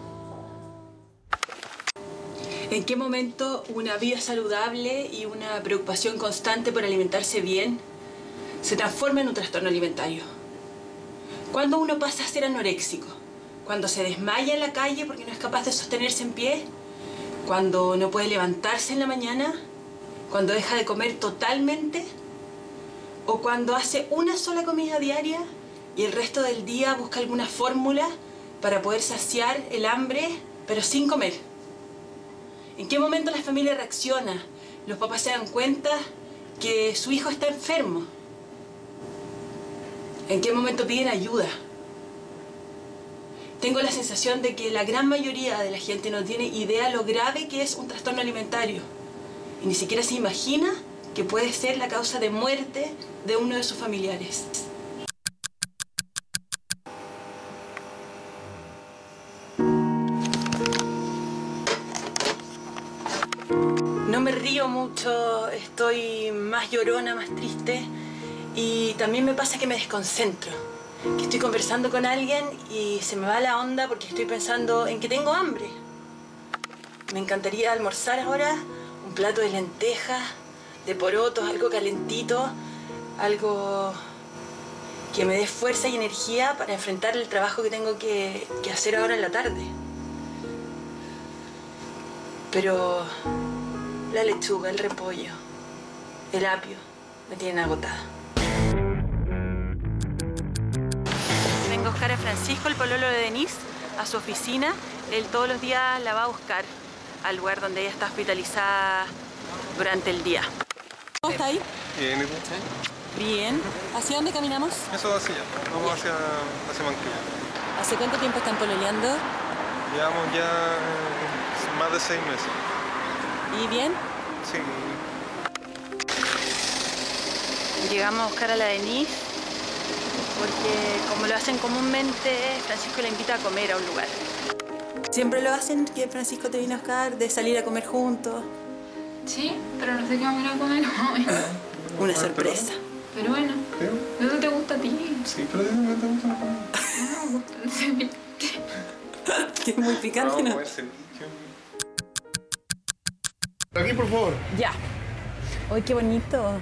¿En qué momento una vida saludable y una preocupación constante por alimentarse bien se transforma en un trastorno alimentario? ¿Cuándo uno pasa a ser anoréxico? ¿Cuando se desmaya en la calle porque no es capaz de sostenerse en pie? ¿Cuando no puede levantarse en la mañana? ¿Cuando deja de comer totalmente? ¿O cuando hace una sola comida diaria y el resto del día busca alguna fórmula para poder saciar el hambre, pero sin comer? ¿En qué momento la familia reacciona? Los papás se dan cuenta que su hijo está enfermo. ¿En qué momento piden ayuda? Tengo la sensación de que la gran mayoría de la gente no tiene idea lo grave que es un trastorno alimentario. Y ni siquiera se imagina que puede ser la causa de muerte de uno de sus familiares. No me río mucho, estoy más llorona, más triste. Y también me pasa que me desconcentro. Que estoy conversando con alguien y se me va la onda porque estoy pensando en que tengo hambre. Me encantaría almorzar ahora un plato de lentejas, de porotos, algo calentito, algo que me dé fuerza y energía para enfrentar el trabajo que tengo que, que hacer ahora en la tarde. Pero la lechuga, el repollo, el apio me tienen agotada. Vengo a buscar a Francisco, el pololo de Denise, a su oficina. Él todos los días la va a buscar al lugar donde ella está hospitalizada durante el día. ¿Cómo está ahí? Bien, ¿y tú? Bien. ¿Hacia dónde caminamos? Eso hacia allá. Vamos hacia, hacia Manquilla. ¿Hace cuánto tiempo están pololeando? Llevamos ya eh, más de seis meses. ¿Y bien? Sí. Llegamos a buscar a la Denise porque, como lo hacen comúnmente, Francisco la invita a comer a un lugar. ¿Siempre lo hacen, que Francisco te viene a buscar, de salir a comer juntos? Sí, pero no sé qué vamos a ir a comer hoy. Una sorpresa. Pero bueno, ¿no te gusta a ti? Sí, pero a ti no te gusta la comida. No me gusta el ceviche. Que es muy picante, ¿no? Aquí, por favor. Ya. ¡Ay, qué bonito!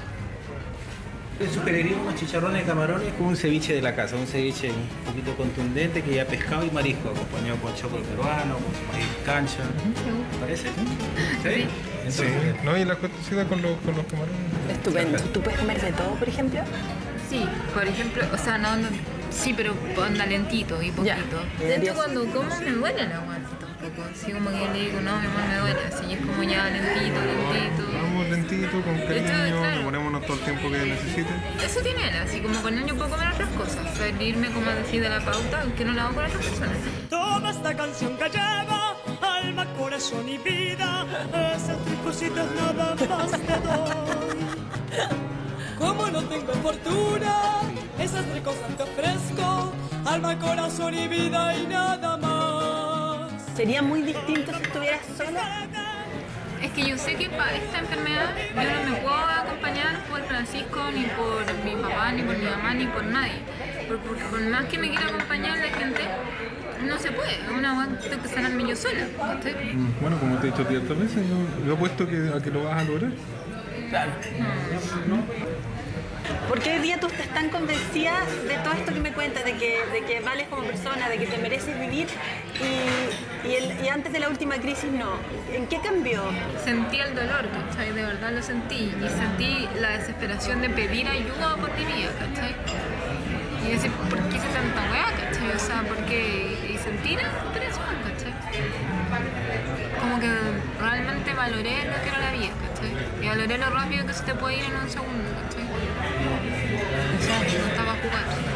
Le sugeriría unos chicharrones de camarones con un ceviche de la casa, un ceviche un poquito contundente que ya pescado y marisco, acompañado con choclo peruano, con maíz cancha. ¿Te parece? ¿Sí? Sí. No, y la costecita con los, con los camarones. Estupendo. ¿Tú puedes comer de todo, por ejemplo? Sí, por ejemplo, o sea, no, no sí, pero onda lentito y poquito. Ya. De hecho, cuando como me duele la guata tampoco. Así como que yo le digo, no, mi amor, me duele. Así es como ya lentito, lentito. Vamos lentito, con cariño, claro. demorémonos todo el tiempo que necesite. Eso tiene él, así como con él yo puedo comer otras cosas. Salirme como decir de la pauta, que no la hago con otras personas. Toda esta canción que lleva alma, corazón y vida, esas tres cositas nada más te doy. Como no tengo fortuna, esas tres cosas te ofrezco, alma, corazón y vida y nada más. ¿Sería muy distinto si estuvieras sola? Es que yo sé que para esta enfermedad yo no me puedo acompañar por Francisco, ni por mi papá, ni por mi mamá, ni por nadie. Por, por, por más que me quiera acompañar la gente, no se puede. Es una guanta que tengo que sanarme yo sola. ¿Sí? Bueno, como te he dicho ciertas veces, yo, yo apuesto que, a que lo vas a lograr. Claro. ¿No? ¿Por qué hoy día tú estás tan convencida de todo esto que me cuentas, de que, de que vales como persona, de que te mereces vivir y, y, el, y antes de la última crisis no? ¿En qué cambió? Sentí el dolor, ¿cachai? De verdad lo sentí. Y sentí la desesperación de pedir ayuda por mi vida, ¿cachai? Y Y decir, ¿por qué hice tanta weá, cachai? O sea, ¿por qué? Y sentir eso, cachai. Como que realmente valoré lo que era la vida, cachai. Y valoré lo rápido que se te puede ir en un segundo, cachai. O sea, no estaba jugando.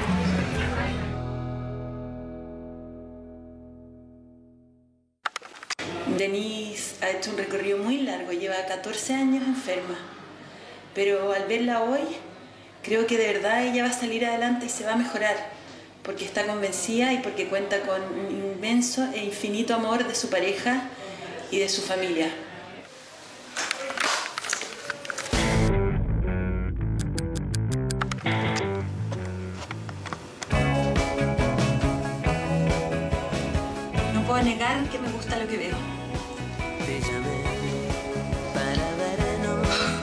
Denise ha hecho un recorrido muy largo, lleva catorce años enferma, pero al verla hoy creo que de verdad ella va a salir adelante y se va a mejorar, porque está convencida y porque cuenta con un inmenso e infinito amor de su pareja y de su familia. No puedo negar que me gusta lo que veo. Te llamé para verano.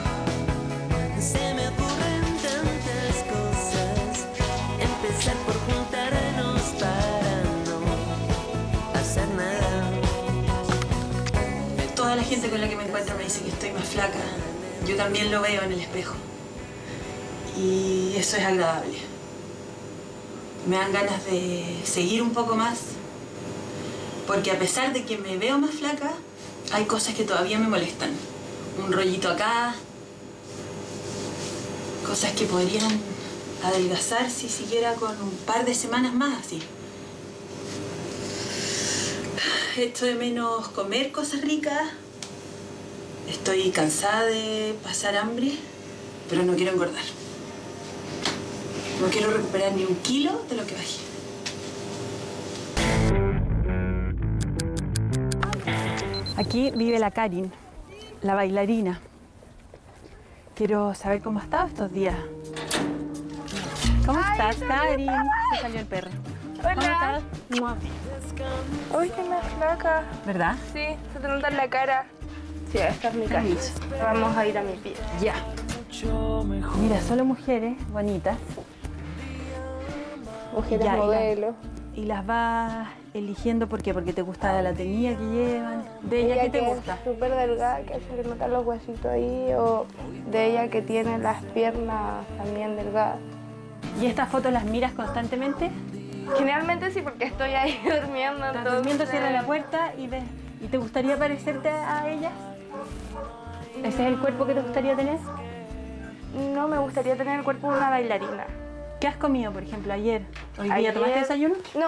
Se me ocurren tantas cosas. Empezar por juntarnos para no hacer nada. Toda la gente con la que me encuentro me dice que estoy más flaca. Yo también lo veo en el espejo. Y eso es agradable. Me dan ganas de seguir un poco más. Porque a pesar de que me veo más flaca, hay cosas que todavía me molestan. Un rollito acá, cosas que podrían adelgazar si siguiera con un par de semanas más así. Echo de menos comer cosas ricas. Estoy cansada de pasar hambre, pero no quiero engordar. No quiero recuperar ni un kilo de lo que bajé. Aquí vive la Karin, la bailarina. Quiero saber cómo ha estado estos días. ¿Cómo Ay, estás, se Karin? salió. Se salió el perro. Hola. ¿Cómo estás? Uy, qué más flaca. ¿Verdad? Sí, se te nota en la cara. Sí, esta es mi casa. Vamos a ir a mi pie. Ya. Mira, solo mujeres bonitas. Mujeres Ya, y la- modelo. Y las vas eligiendo, ¿por qué? Porque te gusta la tenía que llevan. ¿De ella qué te que gusta? es súper delgada, que se le notan los huesitos ahí, o de ella que tiene las piernas también delgadas. ¿Y estas fotos las miras constantemente? Generalmente sí, porque estoy ahí durmiendo. Estás entonces... durmiendo, cierra la puerta y ves. ¿Y te gustaría parecerte a ellas? ¿Ese es el cuerpo que te gustaría tener? No, me gustaría tener el cuerpo de una bailarina. ¿Qué has comido, por ejemplo, ayer? ¿Hoy día Ayer- tomaste desayuno? No.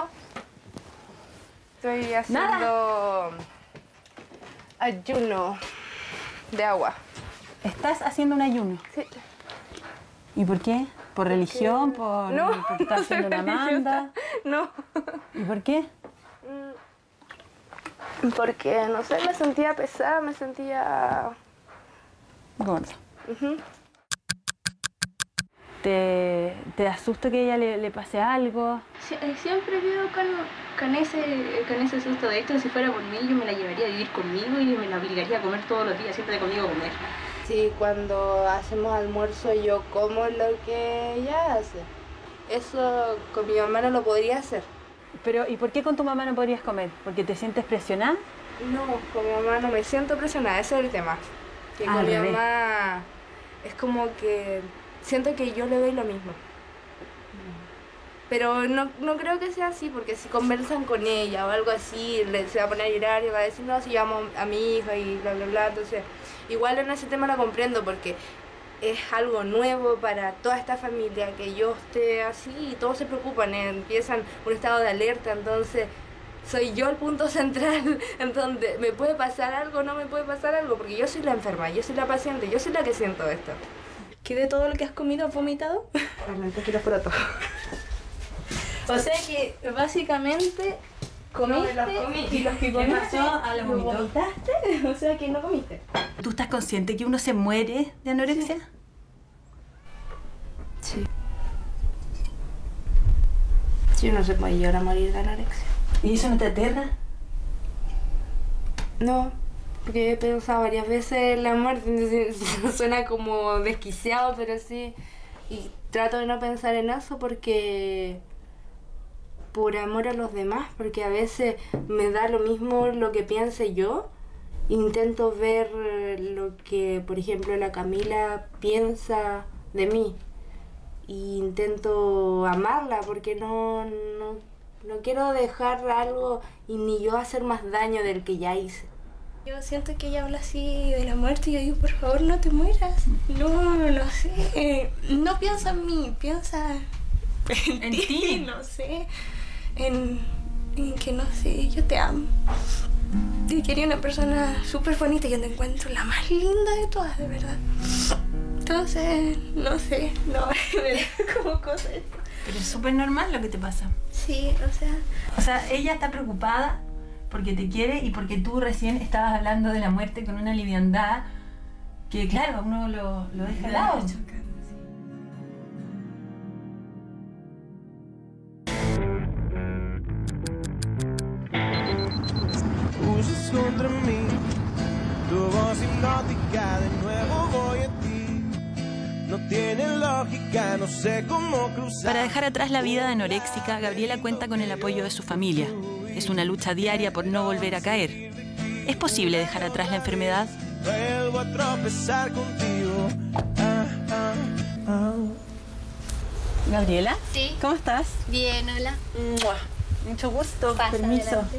Estoy haciendo ayuno de agua. ¿Estás haciendo un ayuno? Sí. ¿Y por qué? ¿Por religión? ¿Por, No, porque estás no soy haciendo una religiosa. manda? No. ¿Y por qué? Porque, no sé, me sentía pesada, me sentía... Gorda. Ujú. ¿Te, te asusta que a ella le, le pase algo? Sie- Siempre vivo con, con, ese, con ese susto de esto. Si fuera por mí, yo me la llevaría a vivir conmigo y me la obligaría a comer todos los días, siempre conmigo a comer. Sí, cuando hacemos almuerzo yo como lo que ella hace. Eso con mi mamá no lo podría hacer. Pero, ¿y por qué con tu mamá no podrías comer? ¿Porque te sientes presionada? No, con mi mamá no me siento presionada, ese es el tema. Que Ah, con al mi revés. mamá es como que siento que yo le doy lo mismo. Pero no, no creo que sea así, porque si conversan con ella o algo así, le, se va a poner a llorar y va a decir, no, si llamo a mi hija y bla, bla, bla. Entonces, igual en ese tema la comprendo, porque es algo nuevo para toda esta familia, que yo esté así y todos se preocupan, eh, empiezan un estado de alerta, entonces soy yo el punto central, en donde me puede pasar algo, no me puede pasar algo, porque yo soy la enferma, yo soy la paciente, yo soy la que siento esto. ¿Qué de todo lo que has comido has vomitado? Realmente quiero poroto. O sea que básicamente comiste No, me los comí. y los que ¿Qué comiste pasó? a los vomitaste, o sea que no comiste. ¿Tú estás consciente que uno se muere de anorexia? Sí. Sí, uno se puede llegar a morir de anorexia. ¿Y eso no te aterra? No, porque he pensado varias veces en la muerte, entonces suena como desquiciado, pero sí. Y trato de no pensar en eso porque por amor a los demás, porque a veces me da lo mismo lo que piense yo. Intento ver lo que, por ejemplo, la Camila piensa de mí. e intento amarla porque no, no, no quiero dejar algo y ni yo hacer más daño del que ya hice. Yo siento que ella habla así de la muerte y yo digo, por favor, no te mueras. No, no sé. No piensa en mí, piensa en, ¿En ti, ti? no sé. En, en que, no sé, yo te amo. Y quería una persona súper bonita y yo te encuentro la más linda de todas, de verdad. Entonces, no sé, no, me da como cosas. Pero es súper normal lo que te pasa. Sí, o sea... O sea, ella está preocupada porque te quiere y porque tú recién estabas hablando de la muerte con una liviandad que, claro, uno lo, lo deja al lado. Usas contra mí tu voz hipnótica, de nuevo voy a ti. No tiene lógica, no sé cómo cruzar. Para dejar atrás la vida de anoréxica, Gabriela cuenta con el apoyo de su familia. Es una lucha diaria por no volver a caer. ¿Es posible dejar atrás la enfermedad? Vuelvo a tropezar contigo. Ah, ah, ah. Gabriela, Sí. ¿cómo estás? Bien, hola. ¡Mua! Mucho gusto, Pasa, permiso. adelante.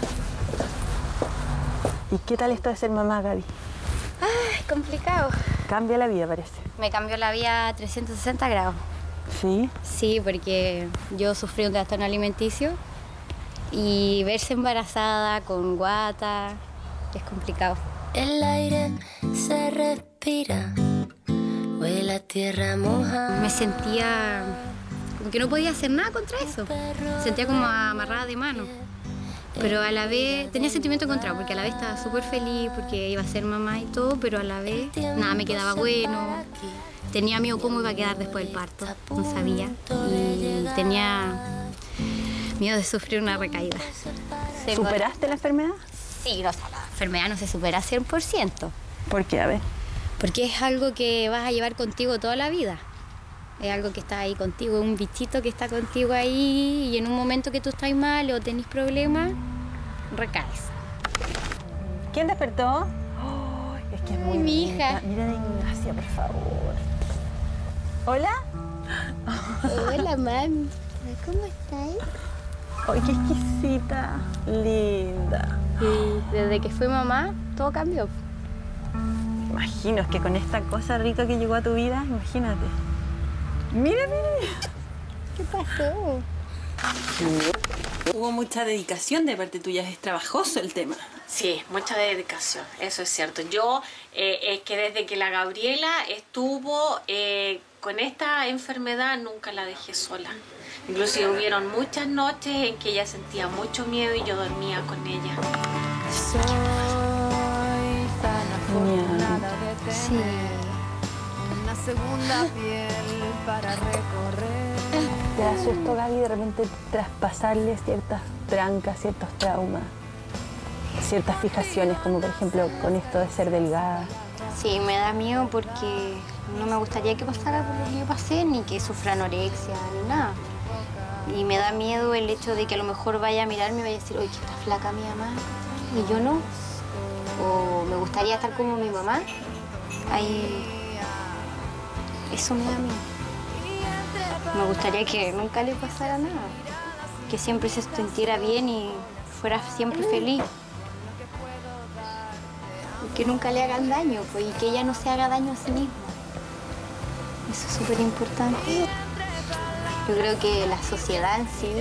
¿Y qué tal esto de ser mamá, Gaby? Ay, complicado. Cambia la vida, parece. Me cambió la vida a trescientos sesenta grados. ¿Sí? Sí, porque yo sufrí un trastorno alimenticio y verse embarazada con guata es complicado. El aire se respira, huele a tierra mojada. Me sentía como que no podía hacer nada contra eso. Sentía como amarrada de mano. Pero a la vez tenía sentimiento encontrado, porque a la vez estaba súper feliz porque iba a ser mamá y todo, pero a la vez nada me quedaba bueno. Tenía miedo cómo iba a quedar después del parto, no sabía. Y tenía miedo de sufrir una recaída. ¿Superaste la enfermedad? Sí, no, la enfermedad no se supera cien por ciento. ¿Por qué? A ver. Porque es algo que vas a llevar contigo toda la vida. Es algo que está ahí contigo, un bichito que está contigo ahí y en un momento que tú estás mal o tenés problemas, recaes. ¿Quién despertó? Oh, es que es muy Ay, mi bonita. hija. Mira a Ignacia, por favor. ¿Hola? Hola, mami. ¿Cómo estás? ¡Ay, qué exquisita! Linda. Y desde que fui mamá, todo cambió. Imagino, es que con esta cosa rica que llegó a tu vida, imagínate. Mira, mira. ¿Qué pasó? Hubo mucha dedicación de parte tuya, es trabajoso el tema. Sí, mucha dedicación, eso es cierto. Yo, eh, es que desde que la Gabriela estuvo eh, con esta enfermedad, nunca la dejé sola. Inclusive hubieron muchas noches en que ella sentía mucho miedo y yo dormía con ella. Soy tan afortunada de tener Sí. una segunda piel para recorrer. ¿Te da susto, Gaby, de repente traspasarle ciertas trancas, ciertos traumas, ciertas fijaciones, como por ejemplo con esto de ser delgada? Sí, me da miedo porque no me gustaría que pasara por lo que yo pasé, ni que sufra anorexia, ni nada. Y me da miedo el hecho de que a lo mejor vaya a mirarme y vaya a decir, oye, que está flaca mi mamá, y yo no. O me gustaría estar como mi mamá. Ahí... Eso me da miedo. Me gustaría que nunca le pasara nada. Que siempre se sintiera bien y fuera siempre feliz. Y que nunca le hagan daño, pues, y que ella no se haga daño a sí misma. Eso es súper importante. Yo creo que la sociedad en sí,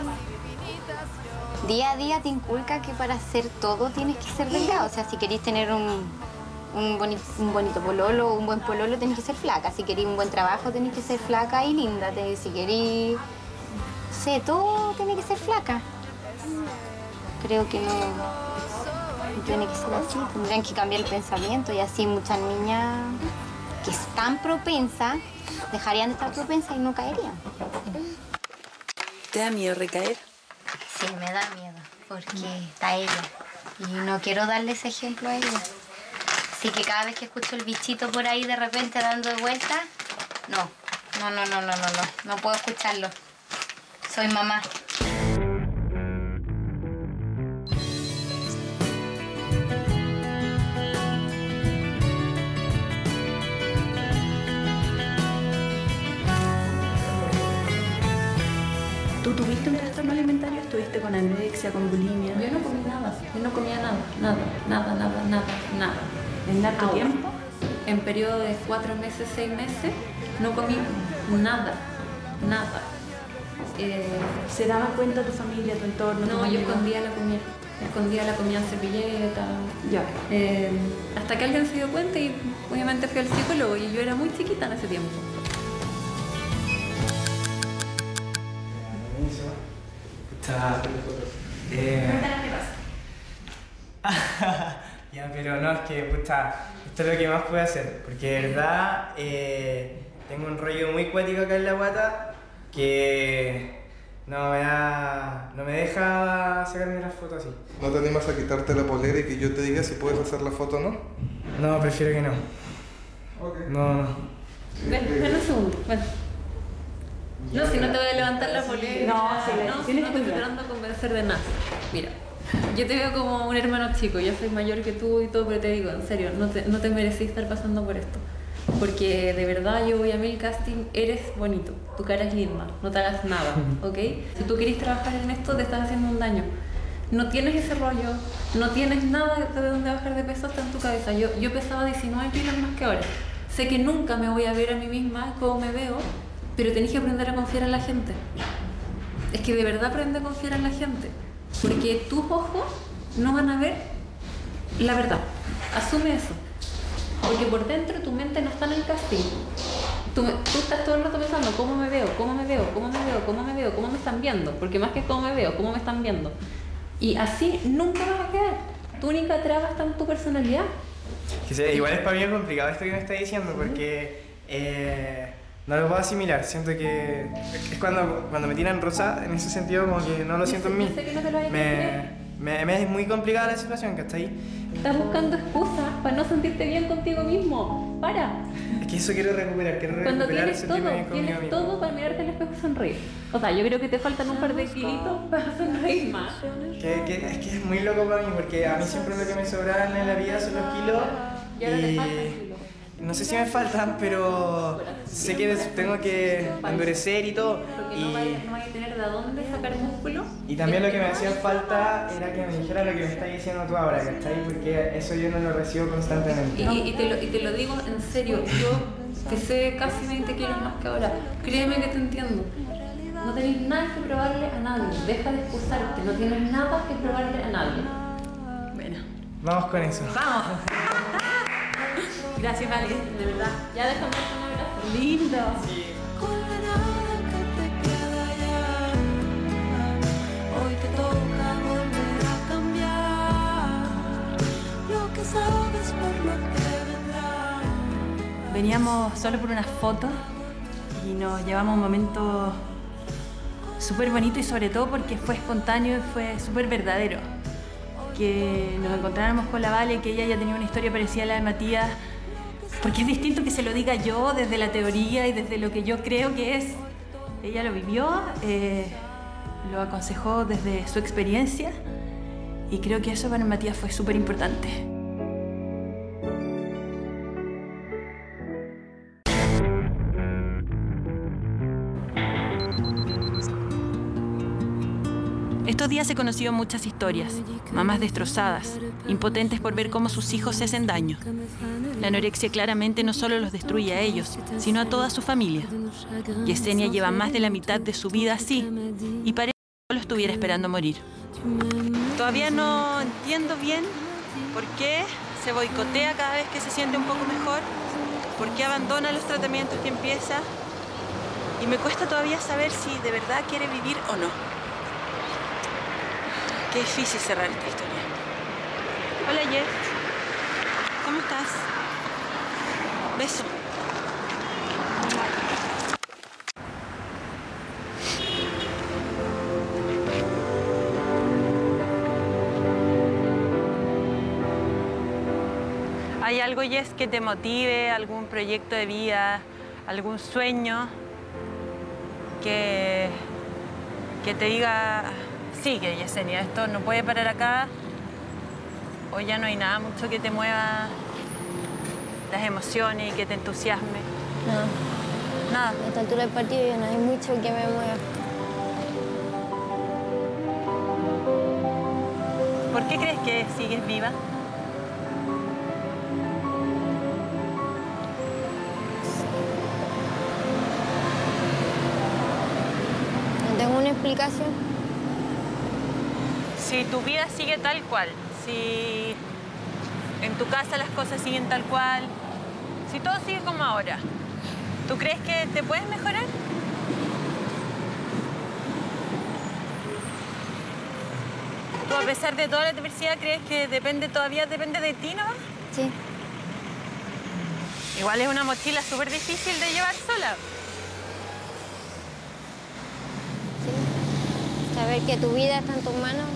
día a día te inculca que para hacer todo tienes que ser delgado. O sea, si queréis tener un, un, boni, un bonito pololo, un buen pololo, tenés que ser flaca. Si queréis un buen trabajo, tenés que ser flaca y linda. Si queréis, no sé, todo tiene que ser flaca. Creo que no, no tiene que ser así. Tendrían que cambiar el pensamiento y así muchas niñas que están propensas dejarían de estar propensas y no caerían. ¿Te da miedo recaer? Sí, me da miedo, porque está ella. Y no quiero darle ese ejemplo a ella. Así que cada vez que escucho el bichito por ahí de repente dando de vuelta, no, no, no, no, no, no, no, no puedo escucharlo. Soy mamá. ¿Tuviste un trastorno alimentario? ¿Estuviste con anorexia, con bulimia? Yo no comí nada, yo no comía nada, nada, nada, nada, nada, nada. ¿En largo Ahora, tiempo? En periodo de cuatro meses, seis meses, no comí nada, nada. Eh, ¿Se daba cuenta tu familia, tu entorno? no, tus yo amigos? escondía la comida, escondía la comida en servilleta. Ya. Eh, hasta que alguien se dio cuenta y obviamente fui al psicólogo y yo era muy chiquita en ese tiempo. Está, eh... ya, pero no, es que, puta, esto es lo que más puedo hacer, porque de verdad eh, tengo un rollo muy cuático acá en la guata que no me da, no me deja sacarme las fotos así. ¿No te animas a quitarte la polera y que yo te diga si puedes hacer la foto o no? No, prefiero que no. Okay. No, no. Ven, ven un segundo, ven. No, si no te voy a levantar la polera. No, si la no, si tienes no te que estoy tratando de convencer de nada. Mira, yo te veo como un hermano chico, yo soy mayor que tú y todo, pero te digo, en serio, no te, no te merecí estar pasando por esto. Porque de verdad yo voy a mil casting, eres bonito, tu cara es linda, no te hagas nada, ¿ok? Si tú querés trabajar en esto, te estás haciendo un daño. No tienes ese rollo, no tienes nada de dónde bajar de peso hasta en tu cabeza. Yo, yo pesaba diecinueve kilos más que ahora. Sé que nunca me voy a ver a mí misma como me veo, pero tenés que aprender a confiar en la gente. Es que de verdad aprende a confiar en la gente. Porque tus ojos no van a ver la verdad. Asume eso. Porque por dentro tu mente no está en el casting. Tú, tú estás todo el rato pensando cómo me veo, cómo me veo, cómo me veo, cómo me veo, cómo me están viendo. Porque más que cómo me veo, cómo me están viendo. Y así nunca vas a quedar. Tu única traba está en tu personalidad. Que sea, igual es para mí complicado esto que me está diciendo porque eh, no lo puedo asimilar. Siento que es cuando, cuando me tiran rosa, en ese sentido como que no lo siento en mí. Yo sé que no te lo vayas a creer. Me, me, me es muy complicada la situación, ¿cachai? Estás buscando excusas para no sentirte bien contigo mismo. Para. Es que eso quiero recuperar, quiero Cuando recuperar tienes todo, sentirme bien conmigo tienes mismo. todo para mirarte al espejo y sonreír. O sea, yo creo que te faltan un par de kilitos para sonreír más. Que, que, es que es muy loco para mí porque a mí siempre lo que me sobraban en la vida son los kilos. Y ahora te faltan kilos. No sé si me faltan, pero sé que tengo que endurecer y todo. Porque no vayas no vaya a tener de dónde sacar músculo. Y también lo que me hacía falta era que me dijera lo que me estás diciendo tú ahora, ¿cachai? Porque eso yo no lo recibo constantemente. Y, y, y, te lo, y te lo digo en serio, yo pesé casi veinte kilos más que ahora. Créeme que te entiendo. No tenés nada que probarle a nadie. Deja de excusarte, no tienes nada que probarle a nadie. Bueno. Vamos con eso. ¡Vamos! Gracias, Vale, de verdad. Ya déjame darte un abrazo. Lindo. Sí. Con la nada que te queda ya, hoy te toca volver a cambiar lo que sabes por lo que vendrá. Veníamos solo por unas fotos y nos llevamos un momento súper bonito y sobre todo porque fue espontáneo y fue súper verdadero. Que nos encontráramos con la Vale, que ella ya tenía una historia parecida a la de Matías, porque es distinto que se lo diga yo desde la teoría y desde lo que yo creo que es. Ella lo vivió, eh, lo aconsejó desde su experiencia y creo que eso para Matías fue súper importante. Estos días he conocido muchas historias, mamás destrozadas, impotentes por ver cómo sus hijos se hacen daño. La anorexia claramente no solo los destruye a ellos, sino a toda su familia. Yesenia lleva más de la mitad de su vida así, y parece que solo estuviera esperando morir. Todavía no entiendo bien por qué se boicotea cada vez que se siente un poco mejor, por qué abandona los tratamientos que empieza, y me cuesta todavía saber si de verdad quiere vivir o no. Qué difícil cerrar esta historia. Hola, Jess. ¿Cómo estás? Beso. ¿Hay algo, Jess, que te motive, algún proyecto de vida, algún sueño que, que te diga... Sigue, Yesenia, esto no puede parar acá. Hoy ya no hay nada mucho que te mueva las emociones y que te entusiasme. No. Nada. A esta altura del partido ya no hay mucho que me mueva. ¿Por qué crees que sigues viva? No tengo una explicación. Si tu vida sigue tal cual, si en tu casa las cosas siguen tal cual, si todo sigue como ahora, ¿tú crees que te puedes mejorar? ¿Tú, a pesar de toda la adversidad, crees que depende todavía depende de ti, no? Sí. Igual es una mochila súper difícil de llevar sola. Sí. Saber que tu vida está en tus manos.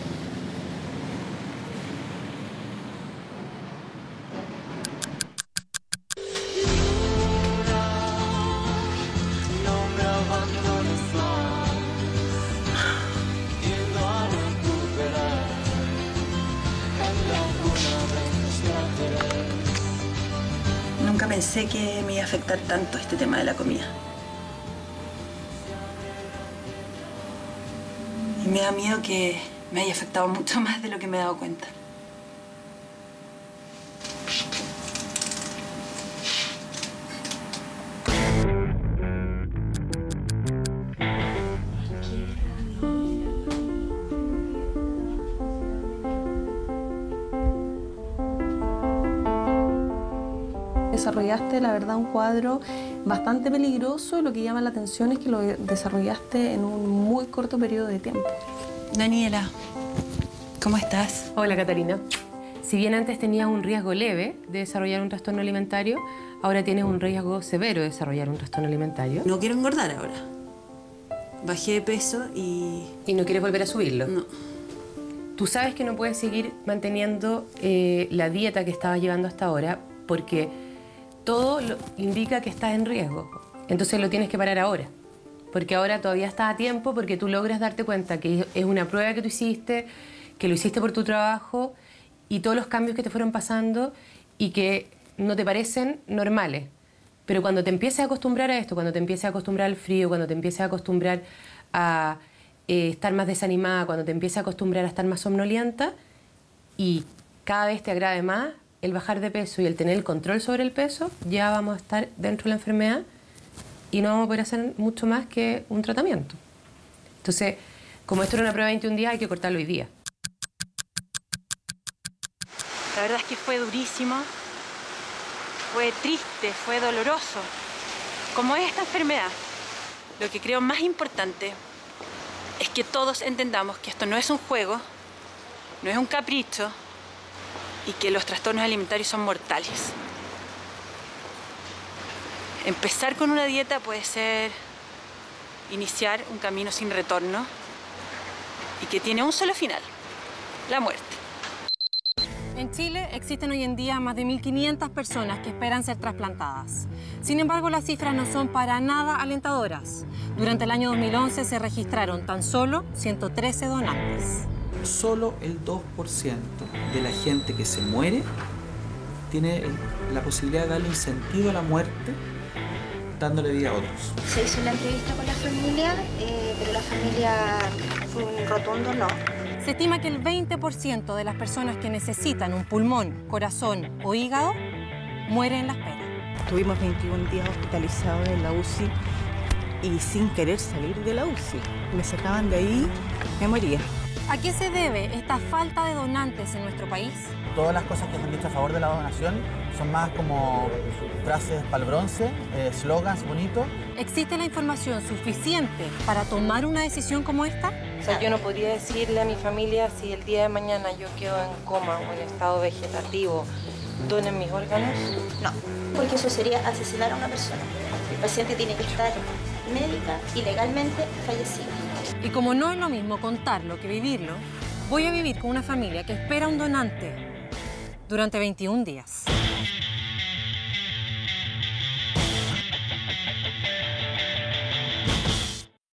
Nunca pensé que me iba a afectar tanto este tema de la comida. Y me da miedo que me haya afectado mucho más de lo que me he dado cuenta. Desarrollaste, la verdad, un cuadro bastante peligroso. Lo que llama la atención es que lo desarrollaste en un muy corto periodo de tiempo. Daniela, ¿cómo estás? Hola, Catalina. Si bien antes tenías un riesgo leve de desarrollar un trastorno alimentario, ahora tienes un riesgo severo de desarrollar un trastorno alimentario. No quiero engordar ahora. Bajé de peso y... ¿Y no quieres volver a subirlo? No. Tú sabes que no puedes seguir manteniendo eh, la dieta que estabas llevando hasta ahora porque todo lo indica que estás en riesgo. Entonces lo tienes que parar ahora. Porque ahora todavía estás a tiempo, porque tú logras darte cuenta que es una prueba que tú hiciste, que lo hiciste por tu trabajo y todos los cambios que te fueron pasando y que no te parecen normales. Pero cuando te empieces a acostumbrar a esto, cuando te empieces a acostumbrar al frío, cuando te empieces a acostumbrar a eh, estar más desanimada, cuando te empieces a acostumbrar a estar más somnolienta y cada vez te agrade más el bajar de peso y el tener el control sobre el peso, ya vamos a estar dentro de la enfermedad y no vamos a poder hacer mucho más que un tratamiento. Entonces, como esto era una prueba de veintiún días, hay que cortarlo hoy día. La verdad es que fue durísimo, fue triste, fue doloroso. Como es esta enfermedad, lo que creo más importante es que todos entendamos que esto no es un juego, no es un capricho, y que los trastornos alimentarios son mortales. Empezar con una dieta puede ser iniciar un camino sin retorno y que tiene un solo final, la muerte. En Chile existen hoy en día más de mil quinientas personas que esperan ser trasplantadas. Sin embargo, las cifras no son para nada alentadoras. Durante el año dos mil once se registraron tan solo ciento trece donantes. Solo el dos por ciento de la gente que se muere tiene la posibilidad de darle un sentido a la muerte dándole vida a otros. Se hizo la entrevista con la familia, eh, pero la familia fue un rotundo no. Se estima que el veinte por ciento de las personas que necesitan un pulmón, corazón o hígado mueren en la espera. Tuvimos veintiún días hospitalizados en la U C I y sin querer salir de la U C I. Me sacaban de ahí, me moría. ¿A qué se debe esta falta de donantes en nuestro país? Todas las cosas que se han dicho a favor de la donación son más como frases para el bronce, eslogans bonitos. ¿Existe la información suficiente para tomar una decisión como esta? O sea, yo no podría decirle a mi familia si el día de mañana yo quedo en coma o en estado vegetativo, ¿donen mis órganos? No, porque eso sería asesinar a una persona. El paciente tiene que estar médica y legalmente fallecido. Y como no es lo mismo contarlo que vivirlo, voy a vivir con una familia que espera un donante durante veintiún días.